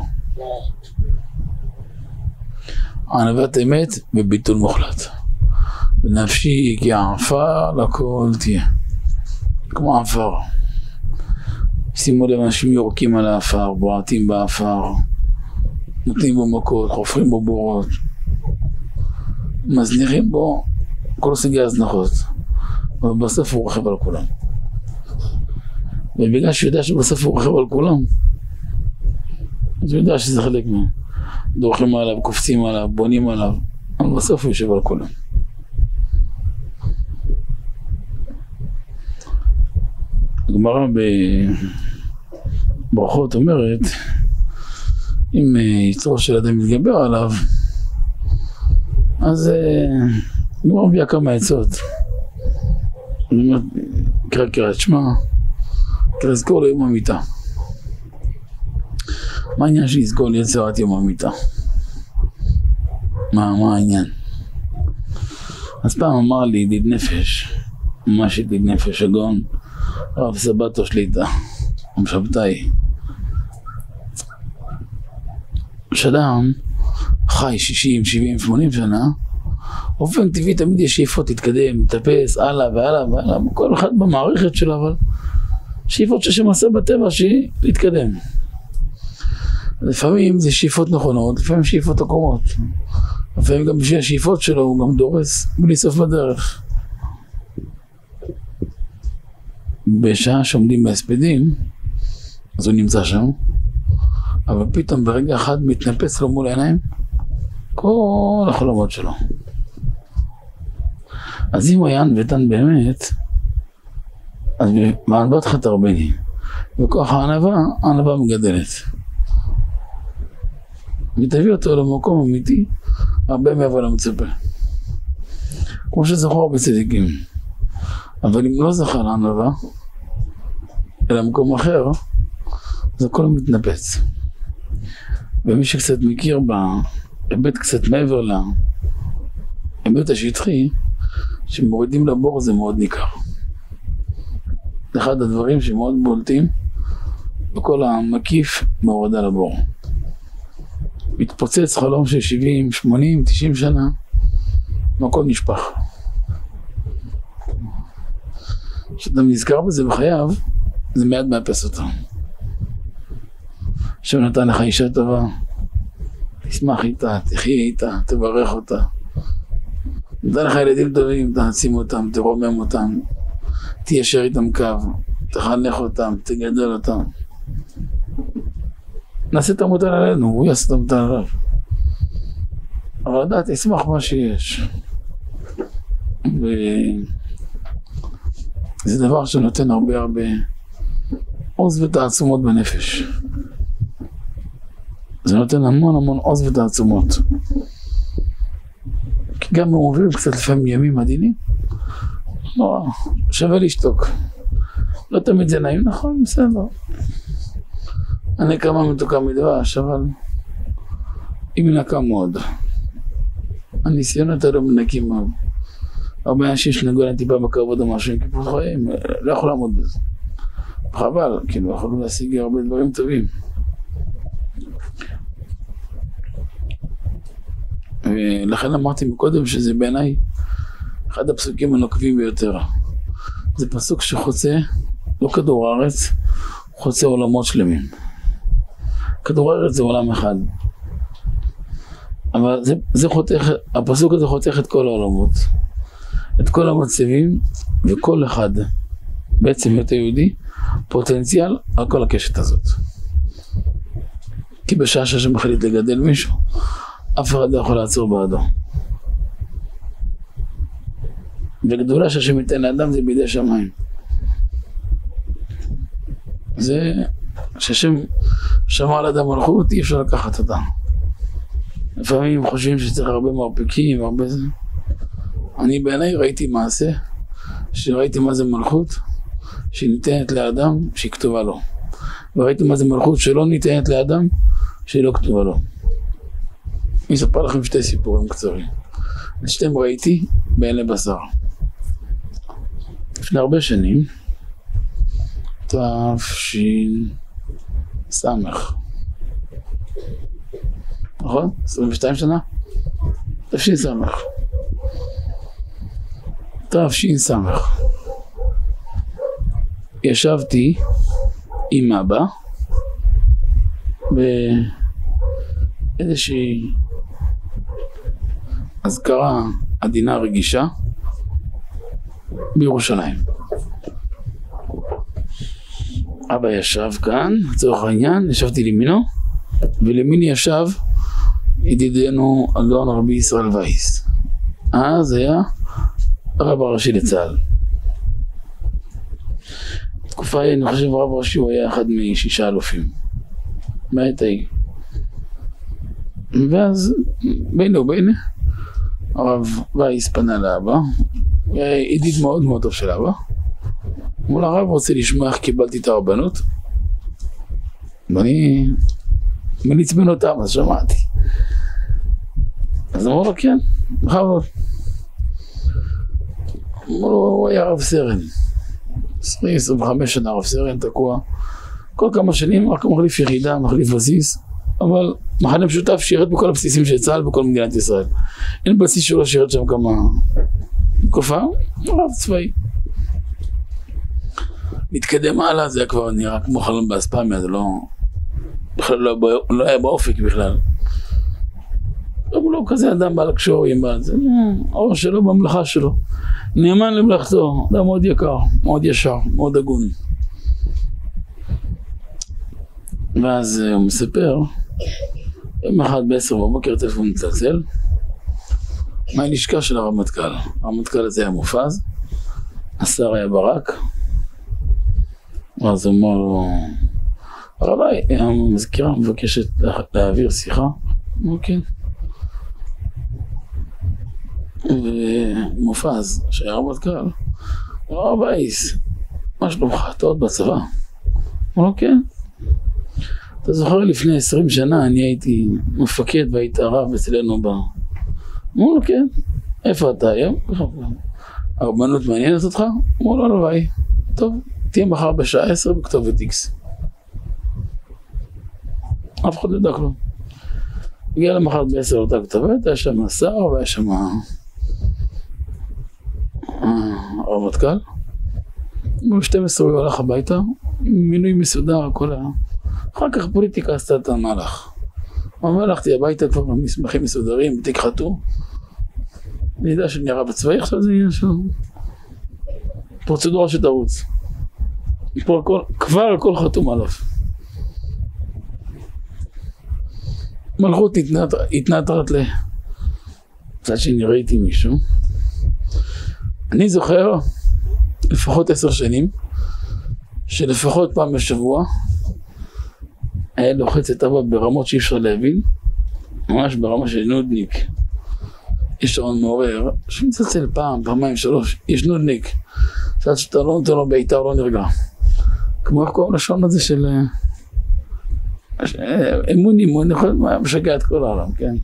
ענוות אמת וביטול מוחלט. בנפשי כי העפר לכל תהיה. כמו עפר. שימו לב, אנשים יורקים על העפר, בועטים בעפר, נותנים בו מכות, חופרים בו בורות, מזניחים בו כל סוגי הזנחות, אבל בסוף הוא רוכב על כולם. ובגלל שהוא יודע שבסוף הוא רוכב על כולם, אז הוא יודע שזה חלק מהם. דורכים עליו, קופצים עליו, בונים עליו, אבל בסוף הוא יושב על כולם. הגמרא בברכות אומרת, אם יצרו של אדם מתגבר עליו, אז הוא מביא כמה עצות. אני אומר, קרא קריאת שמע, תזכור לו יום המיטה. מה העניין שיזכור לי יצירת יום המיטה? מה העניין? אז פעם אמר לי ידיד נפש, ממש ידיד נפש, הגאון, רב סבתו שליטה, המשבתאי. שאדם חי 60, 70, 80 שנה, באופן טבעי תמיד יש שאיפות להתקדם, לטפס, הלאה והלאה והלאה, כל אחד במערכת שלו, אבל שאיפות שמעשה בטבע שהיא להתקדם. לפעמים זה שאיפות נכונות, לפעמים שאיפות עקומות. לפעמים גם בשביל השאיפות שלו הוא גם דורס בלי סוף בדרך. בשעה שעומדים בהספדים, אז הוא נמצא שם, אבל פתאום ברגע אחד מתנפץ לו מול העיניים כל החלומות שלו. אז אם הוא היה ענוותן באמת, אז בענוות חתרבני, וכוח הענווה מגדלת. ותביא אותו למקום אמיתי, הרבה מעבר למצפה. כמו שזכור בצדיקים. אבל אם לא זכה לענווה, אלא מקום אחר, אז הכל מתנפץ. ומי שקצת מכיר בהיבט קצת מעבר להיבט השטחי, שמורידים לבור זה מאוד ניכר. אחד הדברים שמאוד בולטים בכל המקיף בהורדה לבור. מתפוצץ חלום של 70, 80, 90 שנה, הכל נשפך. כשאתה נזכר בזה בחייו, זה מיד מאפס אותו. השם נתן לך אישה טובה, תשמח איתה, תחיה איתה, תברך אותה. נתן לך ילדים טובים, תעצים אותם, תרומם אותם, תיישר איתם קו, תחנך אותם, תגדל אותם. נעשה את המוטל עלינו, הוא יעשה את המוטל עליו. אבל אתה תשמח מה שיש. וזה דבר שנותן הרבה עוז ותעצומות בנפש. זה נותן המון עוז ותעצומות. כי גם הם עוברים קצת לפעמים ימים עדינים, לא, שווה לשתוק. לא תמיד זה נעים, נכון, בסדר. אני כמה מתוקה מדבש, אבל היא מנקה מאוד. הניסיונות האלה מנקים מאוד. הרבה אנשים שנגעו להם טיפה בכבוד או משהו, כי פשוט חיים, לא יכול לעמוד בזה. חבל, כאילו, יכולנו להשיג הרבה דברים טובים. ולכן אמרתי מקודם שזה בעיניי אחד הפסוקים הנוקבים ביותר. זה פסוק שחוצה, לא כדור הארץ, חוצה עולמות שלמים. כדור הארץ זה עולם אחד. אבל זה חותך, הפסוק הזה חותך את כל העולמות. את כל המצבים, וכל אחד, בעצם יותר יהודי, פוטנציאל על כל הקשת הזאת. כי בשעה שמחליט לגדל מישהו, אף אחד לא יכול לעצור בעדו. וגדולה שהשם ייתן לאדם זה בידי שמיים. זה שהשם שמע על אדם מלכות, אי אפשר לקחת אותה. לפעמים חושבים שצריך הרבה מרפקים, הרבה זה. אני בעיניי ראיתי מעשה, שראיתי מה זה מלכות, שהיא ניתנת לאדם, שהיא כתובה לו. וראיתי מה זה מלכות שלא ניתנת לאדם, שהיא לא כתובה לו. אני אספר לכם שתי סיפורים קצרים. את שתיהם ראיתי בעיני בשר. לפני הרבה שנים, תש"ס, נכון? 22 שנה? תש"ס. תש"ס. ישבתי עם אבא באיזושהי אזכרה עדינה רגישה בירושלים. אבא ישב כאן, לצורך העניין, ישבתי לימינו, ולמיני ישב ידידנו הגאון רבי ישראל וייס. אז היה הרב הראשי לצה"ל. תקופה ההיא, אני חושב הרב הראשי הוא היה אחד מ6 אלופים. בעת ההיא. ואז בינו ובינה, הרב וייס פנה לאבא, היה ידיד מאוד מאוד טוב של אבא. מול הרב רוצה לשמוע איך קיבלתי את הרבנות, ואני מליצבן אותם, אז שמעתי. אז אמרו לו כן, בכבוד. אמרו לו הוא היה רב סרן, 25 שנה רב סרן, תקוע. כל כמה שנים רק מחליף יחידה, מחליף בסיס, אבל מחנה משותף שירת בכל הבסיסים של צה"ל בכל מדינת ישראל. אין בסיס שלא שירת שם כמה תקופה, רב צבאי. להתקדם הלאה, זה כבר נראה כמו חלום באספמיה, זה לא... בכלל לא היה באופק בכלל. הוא לא כזה אדם בעל הקשורים, או שלו בממלכה שלו. נאמן למלאכתו, אדם מאוד יקר, מאוד ישר, מאוד הגון. ואז הוא מספר, יום אחד ב10 בבוקר טלפון מצלצל, מהלשכה של הרמטכ"ל. הרמטכ"ל הזה היה מופז, השר היה ברק, ואז הוא אמר לו, הרבי, המזכירה מבקשת להעביר שיחה, אוקיי. ומופז, שהיה רמטכ"ל, הרבי, מה שלומך, אתה עוד בצבא? אמר לו, כן. אתה זוכר לפני 20 שנה אני הייתי מפקד והיית הרב אצלנו בה. אמרו לו כן, איפה אתה היום? הרבנות מעניינת אותך? אמרו לו לא ביי. טוב, תהיה מחר בשעה 10 בכתובת X. אף אחד לא ידע כלום. הגיע למחר ב10 אותה כתובת, היה שם השר והיה שם הרמטכ"ל. ב12 הוא הלך הביתה, מינוי מסודר, הכל היה. אחר כך פוליטיקה עשתה את המהלך. אבל הלכתי הביתה כבר במסמכים מסודרים, בתיק חתום. אני יודע שאני הרב הצבאי, עכשיו זה עניין של פרוצדורה שתרוץ. כבר הכל חתום עליו. מלכות התנעתרת לצד שאני ראיתי מישהו. אני זוכר לפחות 10 שנים, שלפחות פעם בשבוע, היה לוחץ את אבא ברמות שאי אפשר להבין, ממש ברמה של נודניק. יש שעון מעורר, שמצלצל פעם, פעמיים, 3, יש נודניק. קצת שאתה לא נותן לו בעיטה, הוא לא נרגע. כמו איך קוראים לשעון הזה של... אמון, משגע את כל העולם, כן?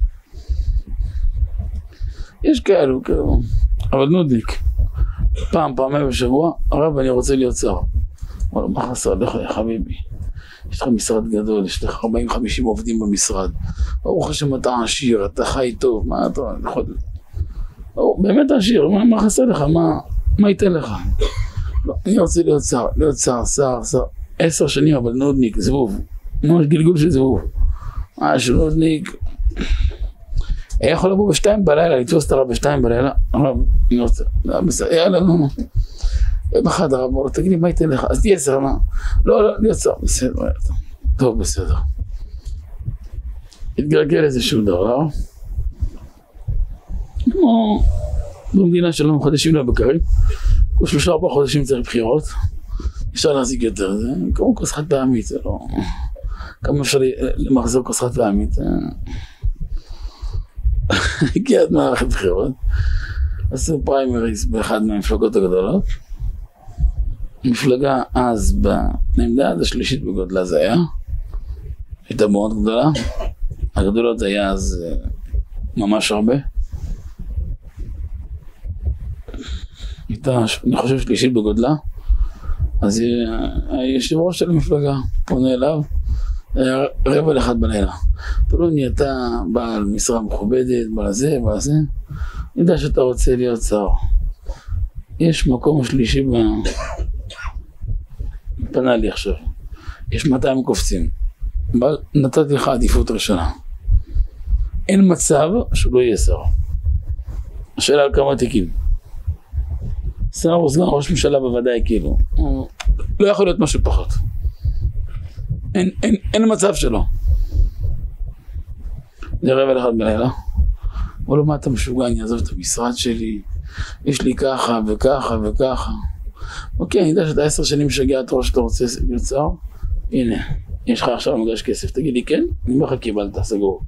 יש כאלו, אבל נודניק. פעמיים בשבוע, הרב, אני רוצה להיות שר. אמר לו, מה חסר לך, חביבי? יש לך משרד גדול, יש לך 40-50 עובדים במשרד. ברוך השם אתה עשיר, אתה חי טוב, מה אתה יכול... באמת עשיר, מה חסר לך? מה ייתן לך? לא, אני רוצה להיות שר. 10 שנים, אבל נודניק, זבוב. ממש גלגול של זבוב. של נודניק. היה יכול לבוא ב2 בלילה, לתפוס את הרב ב2 בלילה. הרב, אני רוצה... יאללה, נו. יום אחד הרב אמר לו, תגיד לי, מה ייתן לך? אז תהיה שר, מה? לא, להיות שר, בסדר, טוב, בסדר. התגלגל איזשהו דבר, כמו במדינה שלנו חודשים לבקרים, כל 3-4 חודשים צריך בחירות, אפשר להחזיק יותר, זה כמו כוס חד פעמית, זה לא... כמה אפשר למחזור כוס חד פעמית, הגיע עד מערכת בחירות, עשו פריימריז באחד מהמפלגות הגדולות, מפלגה אז בעמדה השלישית בגודלה זה היה, הייתה מאוד גדולה, הגדולות זה היה אז ממש הרבה, הייתה אני חושב שלישית בגודלה, אז היושב ראש של המפלגה פונה אליו, היה 1:45 בלילה, פלוני אתה בעל משרה מכובדת, בעל זה, אני יודע שאתה רוצה להיות שר, יש מקום שלישי פנה לי עכשיו, יש 200 קופצים, אבל נתתי לך עדיפות ראשונה, אין מצב שהוא לא יהיה שר. השאלה על כמה תיקים, שר או סגן ראש ממשלה בוודאי, כאילו לא יכול להיות משהו פחות, אין מצב שלו. זה 1:45 בלילה, אמרו לו, מה אתה משוגע, אני אעזוב את המשרד שלי, יש לי ככה וככה וככה. אוקיי, אני יודע שאתה 10 שנים משגע את ראש שאתה רוצה להיות שר, הנה, יש לך עכשיו מגש כסף, תגיד לי כן, אני אומר לך קיבלת, סגור.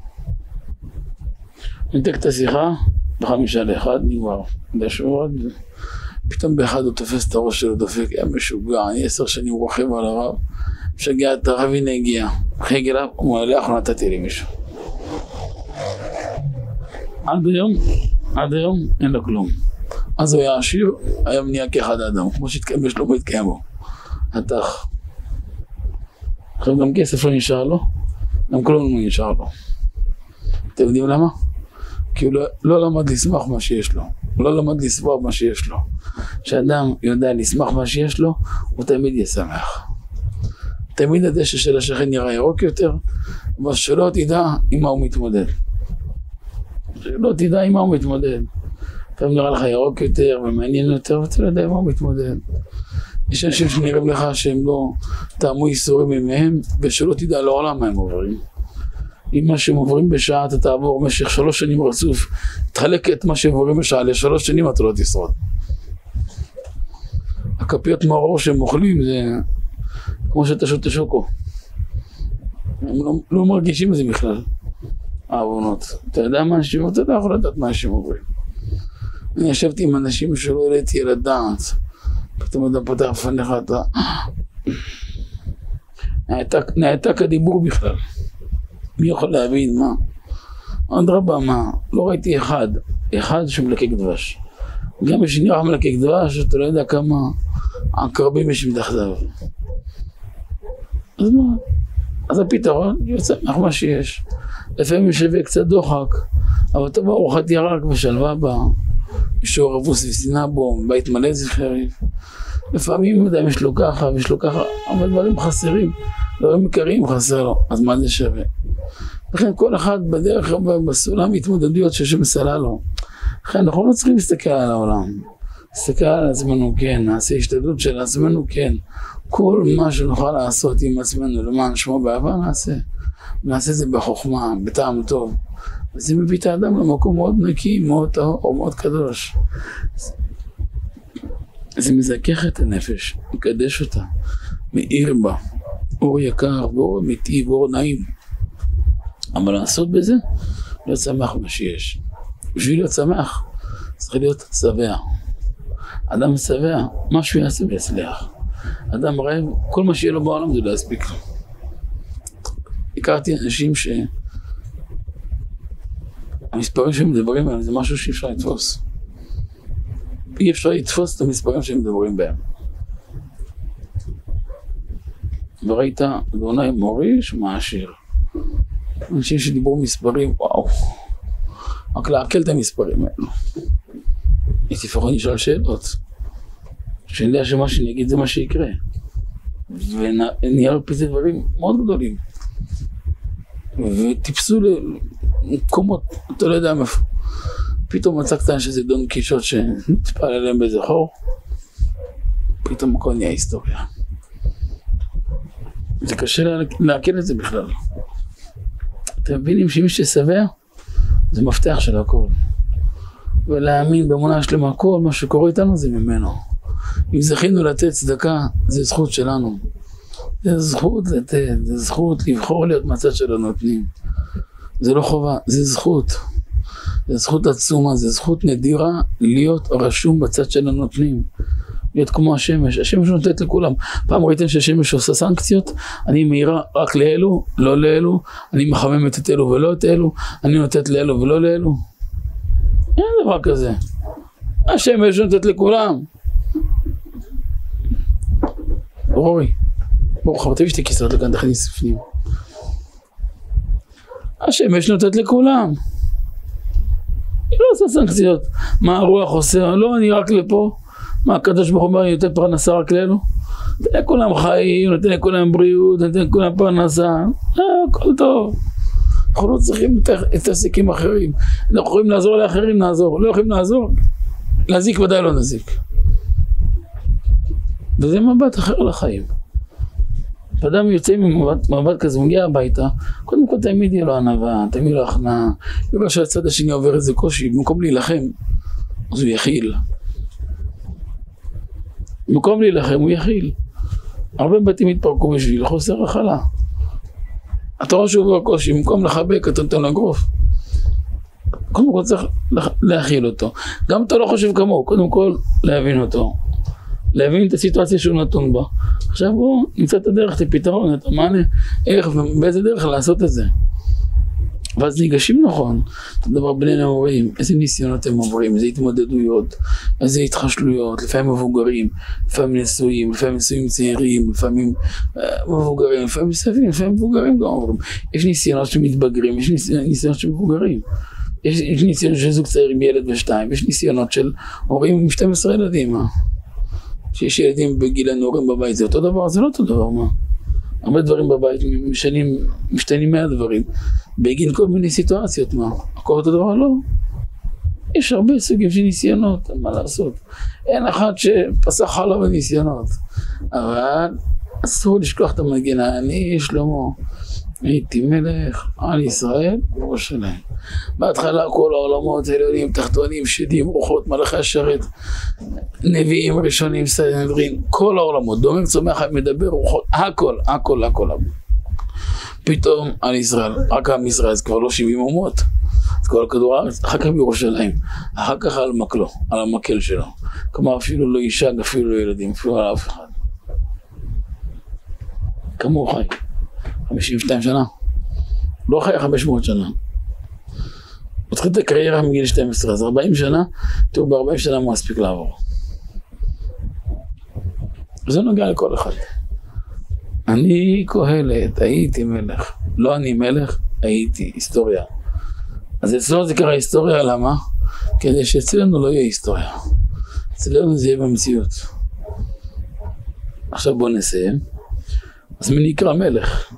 נתק את השיחה, 1:55, נגמר, פתאום באחד הוא תופס את הראש שלו, דופק, היה משוגע, אני 10 שנים רוכב על הרב, משגע את הרב, הנה הגיע, אחרי הגיע, הוא אומר, לאחרונה נתתי לי מישהו. עד היום אין לו כלום. אז הוא היה עשיר, היום נהיה כאחד האדם, כמו שהתקיים בשלמה התקיים בו. התח. עכשיו גם כסף לא נשאר לו, גם כלום לא נשאר לו. אתם יודעים למה? כי הוא לא למד לשמח מה שיש לו, הוא לא למד לסבור מה שיש לו. כשאדם יודע לשמח מה שיש לו, הוא תמיד ישמח. תמיד הדשא של השכן נראה ירוק יותר, אבל שלא תדע עם מה הוא מתמודד. שלא תדע עם מה הוא מתמודד. לפעמים נראה לך ירוק יותר ומעניין יותר, ואתה לא יודע עם מה הוא מתמודד. יש אנשים שנראים לך שהם לא טעמו ייסורים ממהם, ושלא תדע לעולם מה הם עוברים. אם מה שהם עוברים בשעה אתה תעבור במשך 3 שנים רצוף, תחלק את מה שהם עוברים בשעה ל3 שנים אתה לא תשרוד. הכפיות מהאור שהם אוכלים זה כמו שאתה שותה שוקו. הם לא מרגישים את זה בכלל, העוונות. אתה יודע מה אנשים, אתה לא יכול לדעת מה אנשים עוברים. אני ישבתי עם אנשים שלא העליתי על הדעת, פתאום אתה פותח לפניך, אתה נעתק הדיבור בכלל. מי יכול להבין מה? אדרבה, מה? לא ראיתי אחד שמלקק דבש. גם מי שנראה מלקק דבש, אתה לא יודע כמה עקרבים יש מתחתיו. אז מה? אז הפתרון יוצא מה שיש. לפעמים שווה קצת דוחק, אבל אתה בארוחת ירק ושלווה בה, אישור רבוס ושנאה בו, בית מלא זכרי. לפעמים יש לו ככה ויש לו ככה, אבל דברים חסרים, דברים עיקריים חסר לו, אז מה זה שווה? לכן כל אחד בדרך בסולם התמודדויות שמסלה לו. לכן אנחנו לא צריכים להסתכל על העולם, להסתכל על עצמנו כן, נעשה השתדלות של עצמנו כן, כל מה שנוכל לעשות עם עצמנו למען שמו באהבה נעשה את זה בחוכמה, בטעם טוב. וזה מביא את האדם למקום מאוד נקי, מאוד טהור, מאוד קדוש. זה מזכך את הנפש, מקדש אותה, מאיר בה, אור יקר, ואור אמיתי, ואור נעים. אבל לעשות בזה, להיות שמח מה שיש. בשביל להיות שמח, צריך להיות שבע. אדם שבע, משהו יעשה ויצליח. אדם רעב, כל מה שיהיה לו בעולם זה לא יספיק לו. הכרתי אנשים המספרים שהם מדברים עליהם זה משהו שאי אפשר לתפוס. אי אפשר לתפוס את המספרים שהם מדברים בהם. וראית, אדוני מוריש מעשיר. אנשים שדיברו מספרים, וואו. רק להקל את המספרים האלו. הייתי לפחות נשאל שאלות. שאני יודע שמה שאני אגיד זה מה שיקרה. ונהיה לו פי זה דברים מאוד גדולים. וטיפסו למקומות, אתה לא יודע מאיפה. פתאום מצא שזה דון קישוט שנטפל אליהם באיזה חור. פתאום הכל נהיה היסטוריה. זה קשה להקל את זה בכלל. אתם מבינים שמי ששבע זה מפתח של הכל. ולהאמין באמונה שלמה, כל מה שקורה איתנו זה ממנו. אם זכינו לתת צדקה, זה זכות שלנו. זה זכות לתת, זה זכות לבחור להיות מהצד של הנותנים. זה לא חובה, זה זכות. זה זכות עצומה, זה זכות נדירה להיות רשום בצד של הנותנים. להיות כמו השמש, השמש נותנת לכולם. פעם ראיתם שהשמש עושה סנקציות, אני מהירה רק לאלו, לא לאלו, אני מחממת את אלו ולא את אלו, אני נותנת לאלו ולא לאלו. אין דבר כזה. השמש נותנת לכולם. אורי, ברוך הבא, תביא שתי כיסאות לכאן, תכניס בפנים. השמש נותנת לכולם. היא לא עושה סנקציות. מה הרוח עושה? לא, אני רק לפה. מה הקדוש ברוך הוא אומר, אני נותן פרנסה רק לאלו? נותן לכולם חיים, נותן לכולם בריאות, נותן לכולם פרנסה. הכל טוב. אנחנו לא צריכים את העסקים אחרים. אנחנו יכולים לעזור לאחרים, נעזור. לא יכולים לעזור. להזיק ודאי לא נזיק. וזה מבט אחר לחיים. אדם יוצא ממבט כזה, הוא מגיע הביתה, קודם כל תמיד יהיה לו ענווה, תמיד לו הכנעה, בגלל שהצד השני עובר איזה קושי, במקום להילחם, אז הוא יכיל. במקום להילחם הוא יכיל. הרבה בתים התפרקו בשביל חוסר הכלה. אתה רואה שהוא עובר קושי, במקום לחבק, אתה נותן לגרוף. קודם כל צריך להכיל אותו. גם אתה לא חושב כמוהו, קודם כל להבין אותו. להבין את הסיטואציה שהוא נתון בה. עכשיו בוא נמצא את הדרך, את הפתרון, את המענה, איך ובאיזה דרך לעשות את זה. ואז ניגשים נכון, אתה מדבר בינינו ההורים, איזה ניסיונות הם עוברים, איזה התמודדויות, איזה התחשלויות, לפעמים מבוגרים, לפעמים נשואים, לפעמים נשואים צעירים, לפעמים מבוגרים, לפעמים מסביבים, לפעמים מבוגרים גם עוברים. יש ניסיונות שמתבגרים, יש ניסיונות שמבוגרים. יש ניסיונות של זוג צעיר עם ילד ושתיים, יש ניסיונות של הורים עם 12 ילדים, שיש ילדים בגיל הנעורים בבית, זה אותו דבר, זה לא אותו דבר, מה? הרבה דברים בבית משתנים מהדברים, בגין כל מיני סיטואציות, מה? הכל אותו דבר לא. יש הרבה סוגים של ניסיונות, מה לעשות? אין אחד שפסח חלה בניסיונות, אבל אסור לשכוח את המנגינה, אני שלמה, הייתי מלך על ישראל וירושלים. בהתחלה כל העולמות, עליונים, תחתונים, שדים, רוחות, מלאכי השרת, נביאים, ראשונים, סנהדרין, כל העולמות, דומם, צומח, מדבר, רוחות, הכל. פתאום על ישראל, רק עם ישראל, זה כבר לא 70 אומות, זה כל הכדור הארץ, אחר כך בירושלים, אחר כך על מקלו, על המקל שלו. כלומר אפילו לא אישה, אפילו לא ילדים, אפילו על אף אחד. כמה הוא חי? 52 שנה. לא חי 500 שנה. הוא התחיל את הקריירה מגיל 12, אז 40 שנה, תראו ב-40 שנה הוא מספיק לעבור. זה נוגע לכל אחד. אני קהלת, הייתי מלך. לא אני מלך, הייתי, היסטוריה. אז אצלנו זה קרה היסטוריה, למה? כדי שאצלנו לא יהיה היסטוריה. אצלנו זה יהיה במציאות. עכשיו בואו נסיים. אז מי נקרא מלך?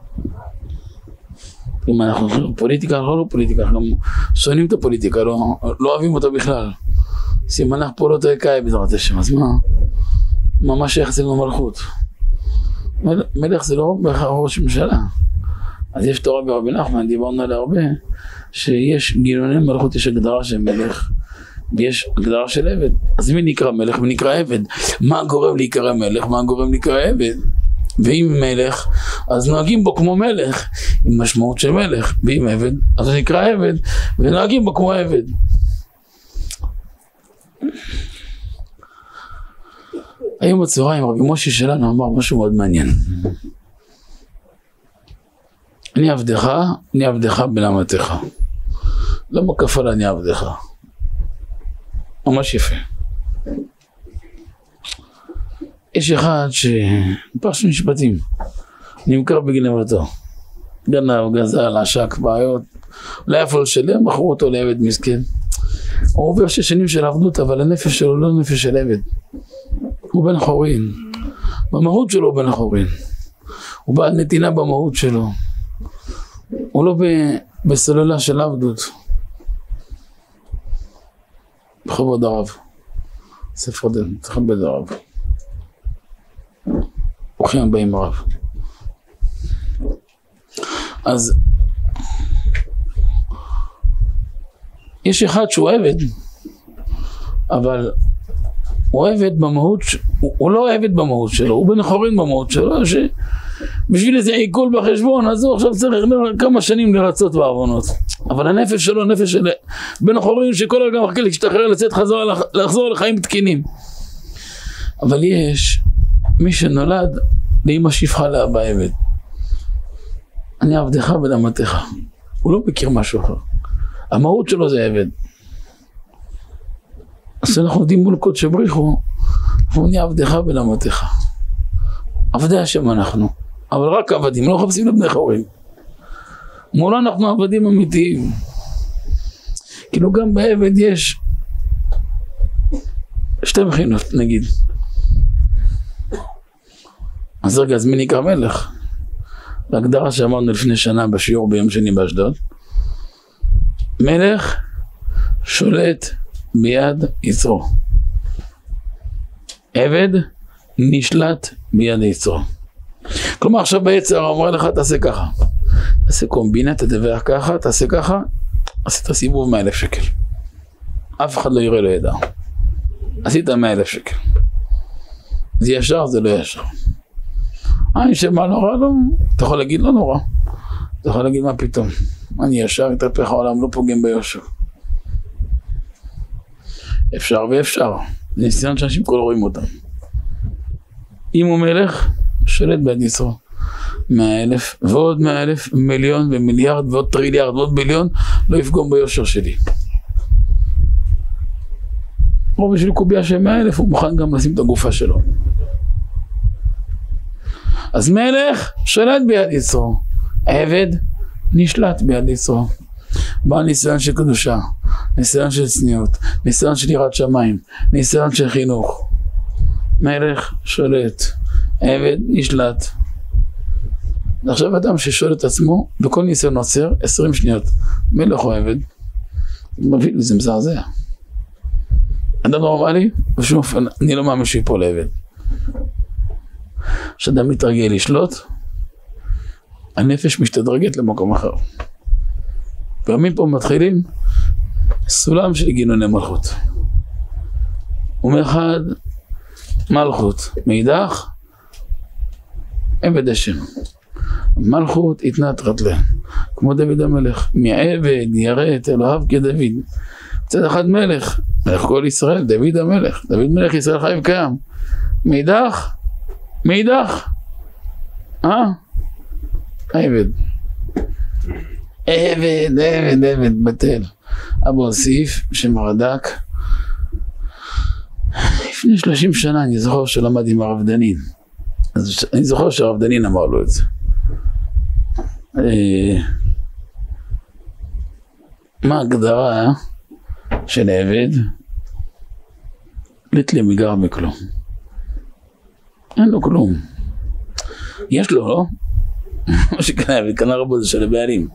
אם אנחנו פוליטיקה, לא פוליטיקה, אנחנו שונאים את הפוליטיקה, לא אוהבים אותה בכלל. סימנך פה לא תעקאי בעזרת השם, אז מה? ממש איך אצלנו מלכות. מלך זה לא בהכרח ראש ממשלה. אז יש תורה ברבי נחמן, דיברנו עליה הרבה, שיש גילוני מלכות, יש הגדרה של מלך, ויש הגדרה של עבד. אז מי נקרא מלך? מי נקרא עבד? מה גורם להיקרא מלך? מה גורם להיקרא עבד? ואם מלך, אז נוהגים בו כמו מלך, עם משמעות של מלך, ואם עבד, אז זה נקרא עבד, ונוהגים בו כמו עבד. היום בצהריים רבי משה שלנו אמר משהו מאוד מעניין. אני עבדך בלמתך. לא מקף על אני עבדך. ממש יפה. יש אחד שפרש משפטים, נמכר בגנבתו. גנב, גזל, עשק, בעיות. אולי אפילו לשלם, מכרו אותו לעבד מסכן. הוא עובר 6 שנים של עבדות, אבל הנפש שלו לא נפש של עבד. הוא בן חורין. במהות שלו הוא בן חורין. הוא בעל נתינה במהות שלו. הוא לא בסוללה של עבדות. בכבוד הרב. ספר דן, תכבד הרב. ברוכים הבאים הרב. אז יש אחד שהוא עבד, אבל הוא עבד במהות, הוא לא עבד במהות שלו, הוא בן חורין במהות שלו, שבשביל איזה עיכול בחשבון, אז הוא עכשיו צריך כמה שנים לרצות בעוונות. אבל הנפש שלו, הנפש של בן חורין שכל הרגע מחכה להשתחרר, לצאת לחזור לחיים תקינים. אבל יש מי שנולד לאמא שפחה לאבא עבד. אני עבדך בלמתך. הוא לא מכיר משהו אחר. המהות שלו זה עבד. אז אנחנו עובדים מול קודש בריחו, אני עבדך בלמתך. עבדי השם אנחנו, אבל רק עבדים, לא חפשים לבני חורין. מולה אנחנו עבדים אמיתיים. כאילו גם בעבד יש 2 בחינות נגיד. אז רגע, אז מי נקרא מלך? להגדרה שאמרנו לפני שנה בשיעור ביום שני באשדוד. מלך שולט ביד יצרו. עבד נשלט ביד יצרו. כלומר עכשיו ביצר אומר לך תעשה ככה. תעשה קומבינה, תדווח ככה, תעשה ככה. עשית סיבוב 100,000 שקל. אף אחד לא יראה לא ידע. עשית 100,000 שקל. זה ישר, זה לא ישר. שמה נורא לא, אתה יכול להגיד לא נורא, אתה יכול להגיד מה פתאום, אני ישר התהפך העולם, לא פוגם ביושר. אפשר ואפשר, זה ניסיון שאנשים כל רואים אותם. אם הוא מלך, שולט ביד יצרו. 100,000 ועוד 100,000, מיליון ומיליארד ועוד טריליארד ועוד ביליון, לא יפגום ביושר שלי. או בשביל קוביה של 100,000 הוא מוכן גם לשים את הגופה שלו. אז מלך שולט ביד יצרו, עבד נשלט ביד יצרו. בא ניסיון של קדושה, ניסיון של צניעות, ניסיון של יראת שמיים, ניסיון של חינוך. מלך שולט, עבד נשלט. עכשיו אדם ששואל את עצמו, בכל ניסיון עוצר 20 שניות, מלך או עבד, מביא לזה מזעזע. אדם נורמלי, בשום אופן, אני לא מאמין שיפול לעבד. כשאדם מתרגל לשלוט, הנפש משתדרגת למקום אחר. פעמים פה מתחילים סולם של גינוני מלכות. ומאחד מלכות, מאידך עבד השם. מלכות התנעתרת לה, כמו דוד המלך, מעבד ירא את אלוהיו כדוד. מצד אחד מלך, מלך כל ישראל, דוד המלך, דוד מלך ישראל חי וקיים. מאידך, עבד. עבד, בטל. אבו אסיף, שמרדק, לפני 30 שנה אני זוכר שלמד עם הרב דנין. אז אני זוכר שהרב דנין אמר לו את זה. מה ההגדרה של עבד? לתלי מגר מכלום. אין לו כלום. יש לו, לא? מה שקנה רבו זה של הבעלים.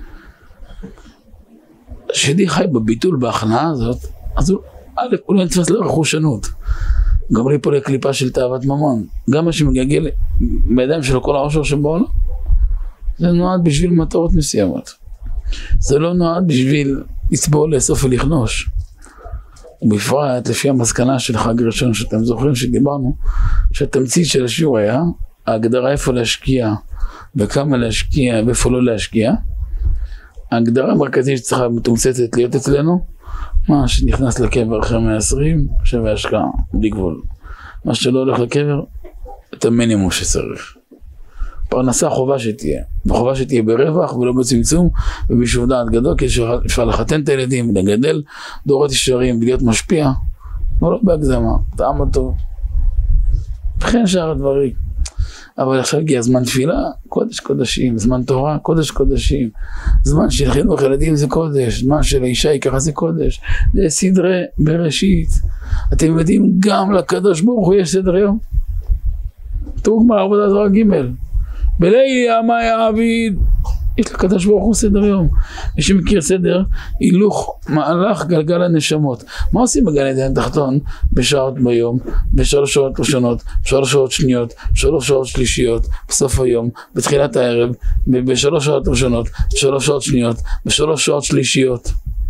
שדי חי בביטול בהכנעה הזאת, אז הוא לא נתפס לרכושנות. גם לי פה לקליפה של תאוות ממון. גם מה שמגגל בידיים שלו כל העושר שבעולם, זה נועד בשביל מטרות מסוימות. זה לא נועד בשביל לצבור, לאסוף ולכנוש. ובפרט לפי המסקנה של חג ראשון שאתם זוכרים שדיברנו, שהתמצית של השיעור היה ההגדרה איפה להשקיע וכמה להשקיע ואיפה לא להשקיע. ההגדרה המרכזית שצריכה מתומצתת להיות אצלנו, מה שנכנס לקבר אחרי 120 שווה השקעה בלי גבול. מה שלא הולך לקבר את המינימום שצריך. פרנסה חובה שתהיה, וחובה שתהיה ברווח ולא בצמצום ובשביל דעת גדול, כי אפשר לחתן את הילדים, לגדל דורות ישרים ולהיות משפיע, אבל לא בהגזמה, טעם הטוב וכן שאר הדברים. אבל עכשיו הגיע זמן תפילה, קודש קודשים, זמן תורה, קודש קודשים, זמן של חינוך ילדים זה קודש, זמן של האישה היא ככה זה קודש, זה סדרי בראשית. אתם יודעים, גם לקדוש ברוך הוא יש סדר יום. תראו גמרא עבודה זרוע ג' בלילי מה יעביד, יש לקדוש ברוך הוא סדר יום. מי שמכיר סדר, הילוך מהלך גלגל הנשמות. מה עושים בגן עדן תחתון? בשעות ביום, בשלוש שעות ראשונות, בשלוש שעות שניות, בשלוש שעות שלישיות, בסוף היום, בתחילת הערב, בשלוש שעות ראשונות, בשלוש שעות שניות, בשלוש שעות שלישיות.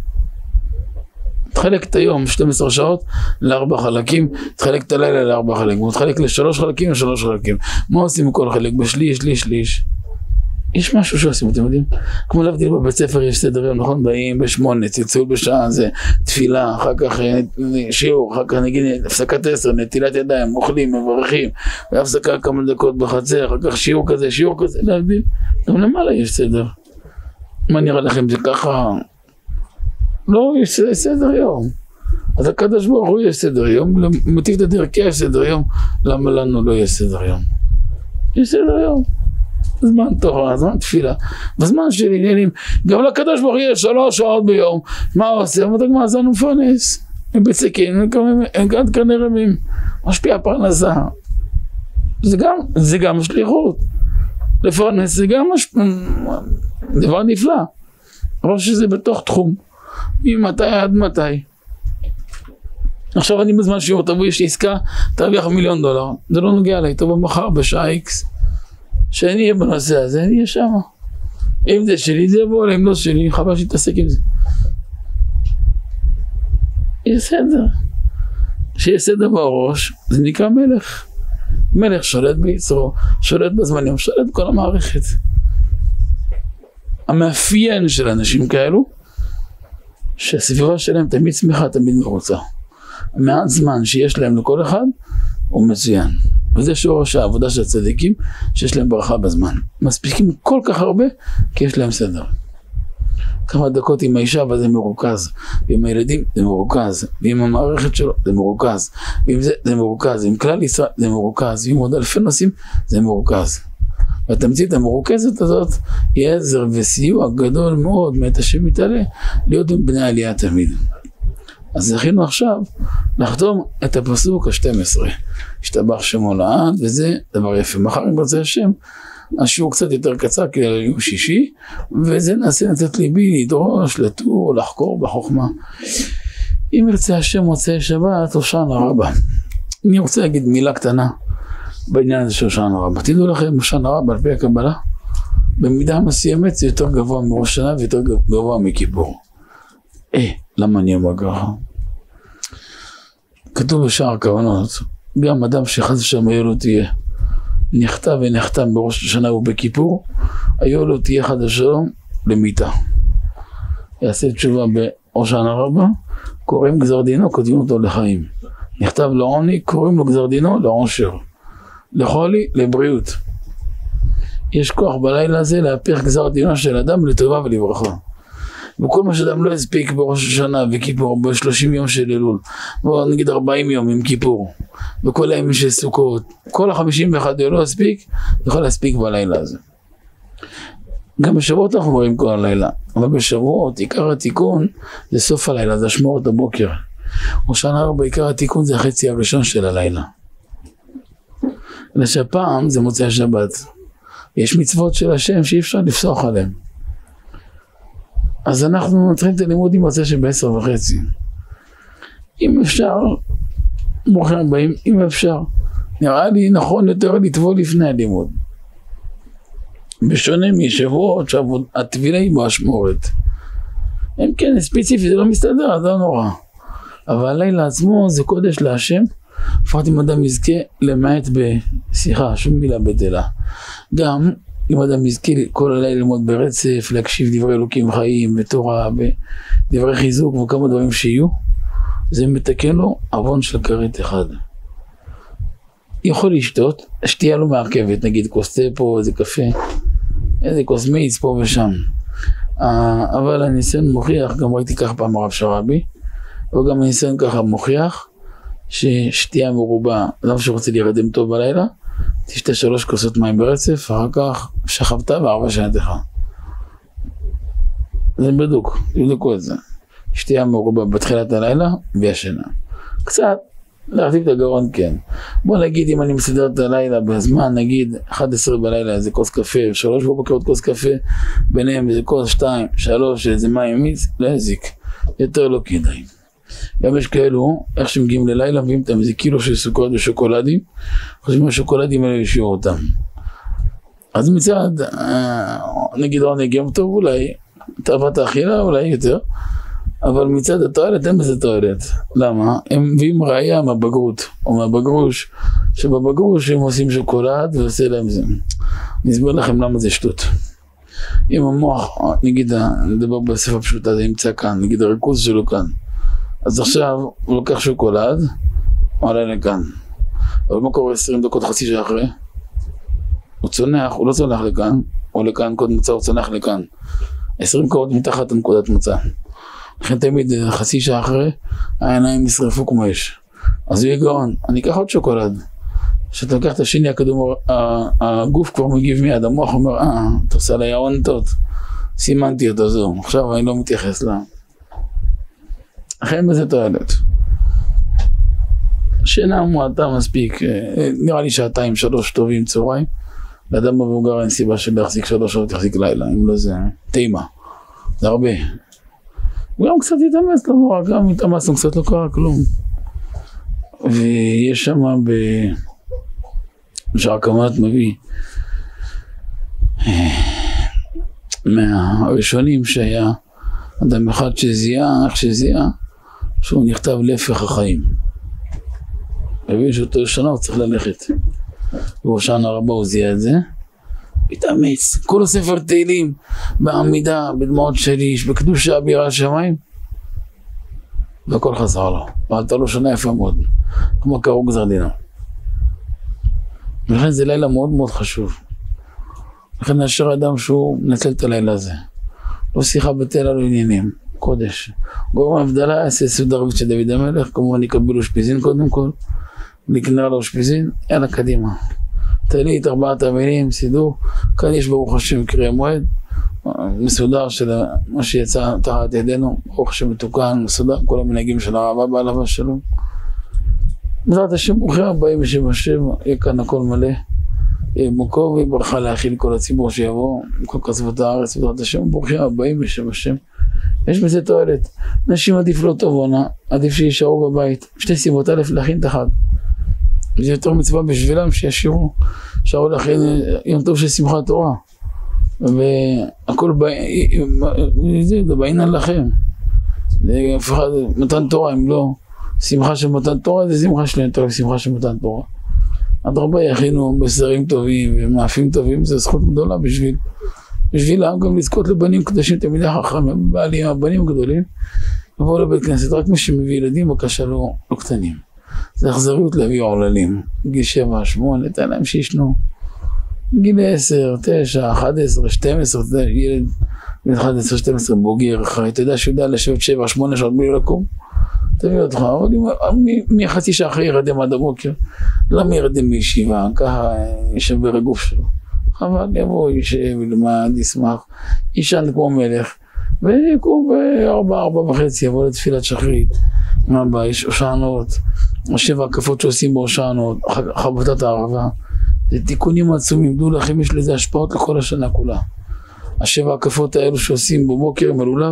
תחלק את היום 12 שעות ל4 חלקים, תחלק את הלילה ל4 חלקים, תחלק ל3 חלקים ל3 חלקים. מה עושים כל חלק? בשליש, שליש. יש משהו שעושים, אתם יודעים? כמו להבדיל בבית ספר יש סדר יום, נכון? באים ב8, צלצול בשעה, זה תפילה, אחר כך שיעור, אחר כך נגיד הפסקת 10, נטילת ידיים, אוכלים, מברכים, והפסקה כמה דקות בחצר, אחר כך שיעור כזה, להבדיל. גם למעלה יש סדר. מה נראה לכם? זה ככה... לא, יש סדר יום. אז הקדוש ברוך הוא יש סדר יום, למטיב את הדרכי יש סדר יום, למה לנו לא יש סדר יום? יש סדר יום. זמן תורה, זמן תפילה, בזמן של עניינים, גם לקדוש ברוך הוא יש 3 שעות ביום, מה הוא עושה? אמרת גמרא זן ומפרנס, הם בצקים, הם עד כאן רמים, משפיע פרנסה. זה גם שליחות. לפרנס זה גם דבר נפלא. אבל שזה בתוך תחום. ממתי עד מתי. עכשיו אני בזמן שיעור תבוא, יש עסקה, תרוויח $1,000,000. זה לא נוגע לי, תבוא מחר בשעה X. שאני אהיה בנושא הזה, אני אהיה שם. אם זה שלי, זה יבוא, אם לא שלי, חבל שתעסק עם זה. יש סדר. שיש סדר בראש, זה נקרא מלך. מלך שולט ביצרו, שולט בזמנים, שולט בכל המערכת. המאפיין של אנשים כאלו, שהסביבה שלהם תמיד שמחה, תמיד מרוצה. המעט זמן שיש להם לכל אחד, הוא מצוין. וזה שורש העבודה של הצדיקים, שיש להם ברכה בזמן. מספיקים כל כך הרבה, כי יש להם סדר. כמה דקות עם האישה, אבל זה מרוכז. ועם הילדים, זה מרוכז. ועם המערכת שלו, זה מרוכז. ועם זה מרוכז. עם כלל ישראל, זה מרוכז. ועם עוד אלפי נושאים, זה מרוכז. והתמצית המרוכזת הזאת, יהיה עזר וסיוע גדול מאוד, מאת השם יתעלה, להיות עם בני העלייה תמיד. אז זכינו עכשיו לחתום את הפסוק ה-12. השתבח שמו לעד, וזה דבר יפה. מחר אם רוצה השם, השיעור קצת יותר קצר, כי על יום שישי, וזה נעשה לצאת ליבי, לדרוש, לטור, לחקור בחוכמה. אם ירצה השם מוצאי שבת, הושענא רבה. אני רוצה להגיד מילה קטנה בעניין הזה של הושענא רבה. תדעו לכם, הושענא רבה על פי הקבלה, במידה מסוימת זה יותר גבוה מראש שנה ויותר גבוה מכיפור. למה אני אומר ככה? כתוב בשער הכוונות, גם אדם שחס ושלום היה לו תהיה נכתב ונחתם בראש השנה ובכיפור, היה לו תהיה חד ושלום למיתה. יעשה תשובה בהושענא רבה, קוראים גזר דינו, כותבים אותו לחיים. נכתב לעוני, קוראים לו גזר דינו לעושר. לחולי, לבריאות. יש כוח בלילה הזה להפיך גזר דינו של אדם לטובה ולברכה. וכל מה שאדם לא הספיק בראש השנה וכיפור, ב-30 יום של אלול, בוא נגיד 40 יום עם כיפור, וכל הימים של סוכות, כל ה-51 יום לא הספיק, יכול להספיק בלילה הזה. גם בשבועות אנחנו רואים כל הלילה, אבל בשבועות עיקר התיקון זה סוף הלילה, זה שמורת הבוקר. הושענא רבה עיקר התיקון זה החצי הראשון של הלילה. אלא שהפעם זה מוצאי השבת. יש מצוות של השם שאי אפשר לפסוח עליהם. אז אנחנו נתחיל את הלימוד עם מוצאי שב-10:30. אם אפשר, ברוכים הבאים, אם אפשר. נראה לי נכון יותר לטבול לפני הלימוד. בשונה משבועות שהטבילה היא באשמורת. אם כן, ספציפי זה לא מסתדר, אז לא נורא. אבל הלילה עצמו זה קודש להשם. לפחות אם אדם יזכה למעט בשיחה, שום מילה בטלה. גם אם אדם יזכה כל הלילה ללמוד ברצף, להקשיב דברי אלוקים חיים, בתורה, בדברי חיזוק וכמה דברים שיהיו, זה מתקן לו עוון של כרת אחד. יכול לשתות, שתייה לא מעכבת, נגיד כוס תה פה, איזה קפה, איזה כוס מיץ פה ושם. אבל הניסיון מוכיח, גם ראיתי ככה פעם הרב שרבי, וגם הניסיון ככה מוכיח, ששתייה מרובה, אדם שרוצה להירדם טוב בלילה, תשתה 3 כוסות מים ברצף, אחר כך שכבת ו4 שנתך. זה בדוק, תבדקו את זה. שתייה מרובה בתחילת הלילה וישנה. קצת להרטיב את הגרון, כן. בוא נגיד אם אני מסדר את הלילה בזמן, נגיד 11 בלילה איזה כוס קפה, 3 בבוקר עוד כוס קפה, ביניהם איזה כוס 2, 3, איזה מים מיץ, לא יזיק. יותר לא כדאי. גם יש כאלו, איך שמגיעים ללילה, מביאים אותם איזה קילו של סוכרות ושוקולדים, חושבים שהשוקולדים האלה ישיעו אותם. אז מצד, נגיד עונג יום טוב, אולי תאוות האכילה, אולי יותר, אבל מצד התועלת אין בזה תועלת. למה? הם מביאים ראייה מהבגרות, או מהבגרוש, שבבגרוש הם עושים שוקולד ועושה להם זה. נסביר לכם למה זה שטות. אם המוח, נגיד, נדבר בשפה פשוטה, זה נמצא כאן, נגיד הריכוז שלו כאן. אז עכשיו הוא לוקח שוקולד, הוא עלה לכאן. אבל מה קורה 20 דקות, חצי שעה אחרי? הוא צונח, הוא לא צונח לכאן, הוא לכאן, קוד מוצא, הוא צונח לכאן. 20 קורות מתחת לנקודת מוצא. לכן תמיד חצי שעה אחרי, העיניים נשרפו כמו אש. אז הוא יהיה גאון, אני אקח עוד שוקולד. כשאתה לוקח את השני, הגוף כבר מגיב מיד, המוח אומר, אתה עושה עליי העונתות. סימנתי אותו, זהו, עכשיו אני לא מתייחס לה. לכן בזה תועלת. שינה מועטה מספיק, נראה לי 2-3 טובים צהריים. לאדם מבוגר אין סיבה של להחזיק 3 שעות, יחזיק לילה, אם לא זה טעימה. זה הרבה. גם קצת יתאמץ, לא נורא, גם יתאמצנו קצת לא קרה כלום. ויש שם בשער הכוונות מביא מהראשונים שהיה אדם אחד שזיהה, איך שזיהה, שהוא נכתב להפך החיים. מבין שאותו שנה הוא צריך ללכת. והושענא רבה הוא זיהה את זה. התאמץ, כל הספר תהילים, בעמידה, בדמעות של איש, בקדושה, ביראת שמיים. והכל חזר לו. ואתה לא שונה יפה מאוד. כמו קראו גזר דינו. ולכן זה לילה מאוד מאוד חשוב. לכן נאשר האדם שהוא מנצל את הלילה הזה. לא שיחה בטלה, לא עניינים, קודש. גורם ההבדלה יעשה סעודה ערבית של דוד המלך, כמובן יקבל אושפיזין קודם כל, נקנה לו אושפיזין, יאללה קדימה. תעלית, 4 המילים, סידור, כאן יש ברוך השם קריאה מועד, מסודר של מה שיצא תחת ידינו, ברוך השם מתוקן, מסודר, כל המנהגים של הרבה בעליו השלום. בעזרת השם ברוכים הבאים בשם השם, יהיה כאן הכל מלא, מקום וברכה להכיל כל הציבור שיבוא, כל כספות הארץ, בעזרת השם, ברוכים הבאים בשם השם. יש בזה תועלת, נשים עדיף לא טובונה, עדיף שישארו בבית, 2 סיבות, א' להכין את החג. זה יותר מצווה בשבילם שישירו, שערו להכין יום טוב של שמחת תורה. והכל זה בעניין לכם. מתן תורה, אם לא שמחה של מתן תורה, זה שמחה שלהם, יותר שמחה של מתן תורה. אדרבה יכינו בשרים טובים ומאפים טובים, זה זכות גדולה בשבילם גם לזכות לבנים קדושים, תלמידי חכמים, בעלים, הבנים הגדולים, יבואו לבית כנסת, רק מי שמביא ילדים בבקשה לא קטנים. זה אכזריות להביא עוללים, גיל 7, 8, תן להם שישנו. גיל 10, 9, 11, 12, ילד 11, 12 בוגר, אתה יודע שהוא יודע לשבת 7, 8 שעות בלי לקום, תביא אותך, אבל מחצי שעה אחרי ירדם עד הבוקר, למה ירדם בישיבה, ככה ישבר הגוף שלו, אבל יבוא, יישב, ילמד, ישמח, יישן כמו מלך, ויקום ב4:30, יבוא לתפילת שחרית, מהבא, יש הושענות, 7 הקפות שעושים בהושענות, חבודת הערבה, זה תיקונים עצומים, דעו לכם, יש לזה השפעות לכל השנה כולה. 7 הקפות האלו שעושים בבוקר עם הלולב,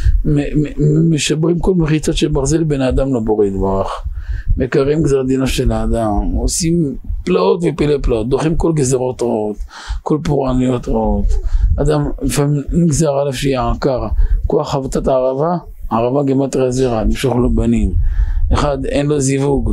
משברים כל מחיצות של ברזל בין האדם לבורא יתברך. מקרים גזר דינו של האדם, עושים פלאות ופילי פלאות, דוחים כל גזרות רעות, כל פורעניות רעות. אדם לפעמים נגזר עליו שיהיה עקר, כוח חבודת הערבה, הערבה גמטריה זרע, נמשוך לו בנים. אחד, אין לו זיווג.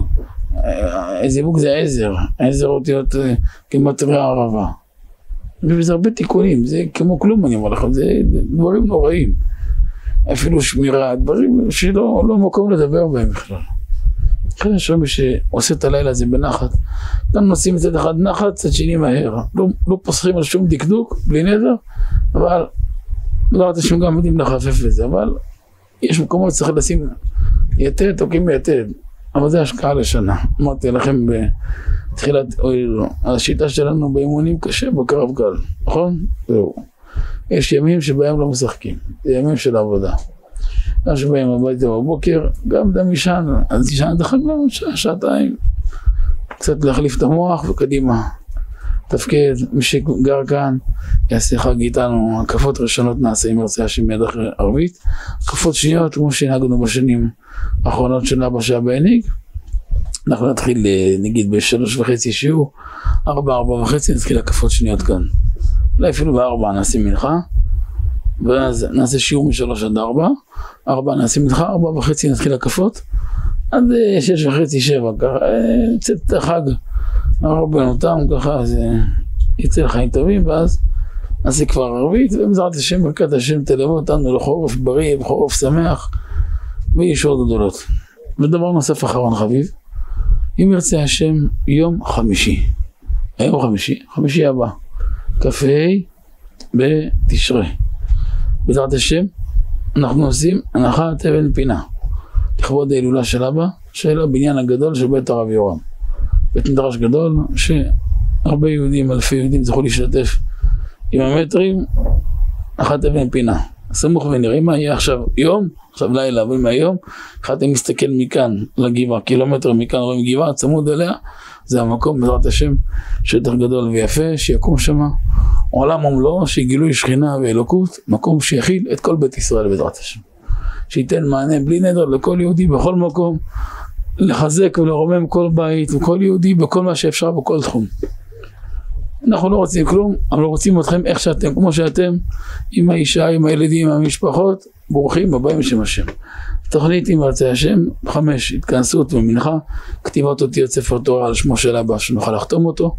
זיווג זה עזר, עזר אותיות גמטריה הערבה. וזה הרבה תיקונים, זה כמו כלום אני אומר לכם, זה דברים נוראים. אפילו שמירה, דברים שלא מקום לדבר בהם בכלל. לכן יש רבי שעושה את הלילה הזה בנחת, גם נוסעים מצד אחד נחת, צד שני מהר. לא פוסחים על שום דקדוק, בלי נדר, אבל לא ראיתי שהם גם יודעים לחפף את זה, אבל יש מקומות שצריך לשים יתד, תוקים יתד, אבל זה השקעה לשנה. אמרתי לכם בתחילת, השיטה שלנו באימונים קשה, בקרב קל, נכון? זהו. יש ימים שבהם לא משחקים, זה ימים של עבודה. גם שבהם הביתה בבוקר, גם דם ישן, אז ישן דחק לנו שעתיים, קצת להחליף את המוח וקדימה. תפקד, מי שגר כאן, יעשה חג איתנו, הקפות ראשונות נעשה עם הרצאה שמייד אחרי ערבית, הקפות שניות, כמו שנהגנו בשנים האחרונות של אבא שהיה בעיניק, אנחנו נתחיל נגיד ב3:30 שיעור, 4:30 נתחיל הקפות שניות כאן. אולי אפילו ב4 נעשה מנחה, ואז נעשה שיעור מ3 עד 4, 4 נעשה מנחה, 4:30 נתחיל הקפות, עד 6:30, 7, ככה, יצאת את החג, הרבה אותם, ככה, זה יצא לחיים טובים, ואז נעשה כבר ערבית, ובעזרת השם, ברכת השם תלווה אותנו לחורף בריא, בחורף שמח, וישועות גדולות. ודבר נוסף אחרון חביב, אם ירצה השם, יום חמישי, היום חמישי הבא, כ"ה בתשרי. בעזרת השם, אנחנו עושים הנחת אבן פינה, לכבוד ההילולה של אבא, של הבניין הגדול של בית הרב יורם. בית מדרש גדול, שהרבה יהודים, אלפי יהודים זכו להשתתף עם המטרים, הנחת אבן פינה. סמוך ונראה מה יהיה עכשיו יום, עכשיו לילה, אבל מהיום, אחד אם מסתכל מכאן לגבעה, קילומטר מכאן רואים גבעה, צמוד אליה, זה המקום, בעזרת השם, שטח גדול ויפה, שיקום שם, עולם ומלואו, שיגילוי שכינה ואלוקות, מקום שיכיל את כל בית ישראל בעזרת השם. שייתן מענה בלי נדר לכל יהודי בכל מקום, לחזק ולרומם כל בית וכל יהודי בכל מה שאפשר בכל תחום. אנחנו לא רוצים כלום, אבל לא רוצים אתכם איך שאתם, כמו שאתם, עם האישה, עם הילדים, עם המשפחות, ברוכים הבאים בשם השם. תוכנית עם ארצי השם, 5, התכנסות ומנחה, כתיבת אותיות ספר תורה על שמו של אבא, שנוכל לחתום אותו,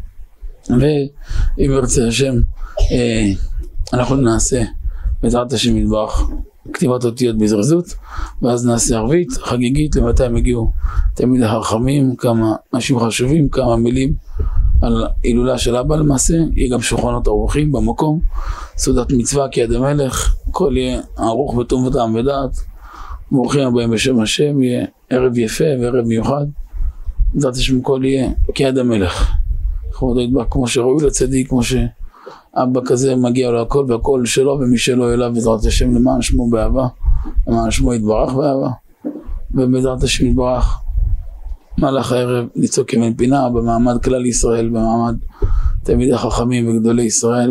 ועם ארצי השם, אנחנו נעשה בעזרת השם יתברך, כתיבת אותיות בזריזות, ואז נעשה ערבית, חגיגית, למתי הם הגיעו תלמידי החכמים, כמה אנשים חשובים, כמה מילים על הילולה של אבא למעשה, יהיה גם שולחנות ערוכים במקום, סעודת מצווה כיד המלך, הכל יהיה ערוך בטוב וטעם ודעת, ברוכים הבאים בשם השם, יהיה ערב יפה וערב מיוחד, בעזרת השם הכל יהיה כיד המלך, כמו שראוי לצדיק, כמו שאבא כזה מגיע לו הכל והכל שלו ומי שלו אליו, בעזרת השם למען שמו באהבה, למען שמו יתברך באהבה, ובעזרת השם יתברך מהלך הערב ניצוק אבן פינה במעמד כלל ישראל, במעמד תלמידי החכמים וגדולי ישראל,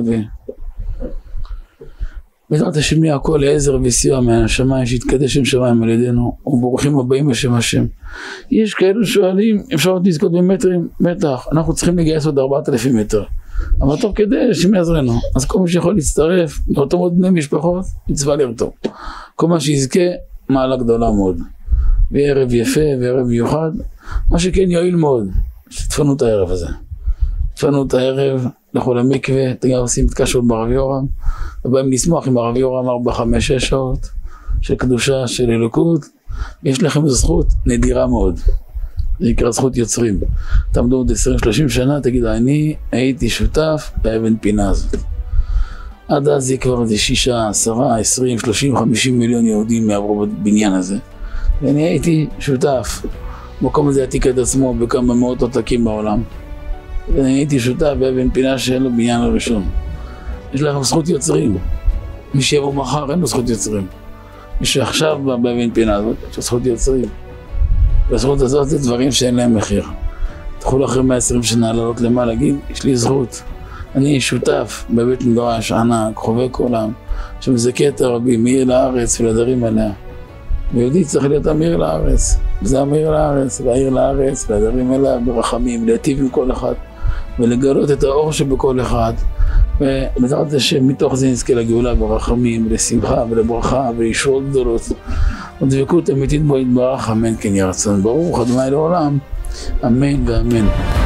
ובעזרת השם יהיה הכל לעזר וסיוע מהשמיים, שיתקדש שם שמיים על ידינו, וברוכים הבאים בשם השם. יש כאלו שואלים, אפשר עוד לזכות במטרים? בטח, אנחנו צריכים לגייס עוד 4,000 מטר, אבל טוב כדי שמעזרנו, אז כל מי שיכול להצטרף, לרתום עוד בני משפחות, מצווה לרתום. כל מה שיזכה, מעלה גדולה מאוד. וערב יפה וערב מיוחד, מה שכן יועיל מאוד, שתפנו את הערב הזה. תפנו את הערב, לכו למקווה, תגידו עושים התקשרות ברב יורם, ובאים לשמוח עם הרב יורם 4-5-6 שעות של קדושה, של אלוקות, יש לכם זכות נדירה מאוד, זה נקרא זכות יוצרים. תעמדו עוד 20-30 שנה, תגידו, אני הייתי שותף באבן פינה הזאת. עד אז יהיה כבר איזה 6, 10, 20, 30, 50 מיליון יהודים יעברו בבניין הזה. ואני הייתי שותף, מקום הזה עתיק את עצמו בכמה מאות עותקים בעולם. ואני הייתי שותף באבן פינה שאין לו בניין הראשון. יש לכם זכות יוצרים. מי שיבוא מחר אין לו זכות יוצרים. מי שעכשיו בא באבן פינה הזאת, יש לו זכות יוצרים. והזכות הזאת זה דברים שאין להם מחיר. תוכלו אחרי 120 שנה לעלות למעלה, להגיד, יש לי זכות. אני שותף בבית מדרש ענק, חובק עולם, שמזכה את הרבים, מאיר לארץ ולדרים עליה. ויהודי צריך להיות אמיר לארץ, וזה אמיר לארץ, והעיר לארץ, והדרים אליה ברחמים, להיטיב עם כל אחד, ולגלות את האור שבכל אחד, ובעזרת השם מתוך זה נזכה לגאולה ברחמים, לשמחה ולברכה ולישועות גדולות, ודבקות אמיתית בו יתברך, אמן כן יהיה רצון. ברוך ה' לעולם, אמן ואמן.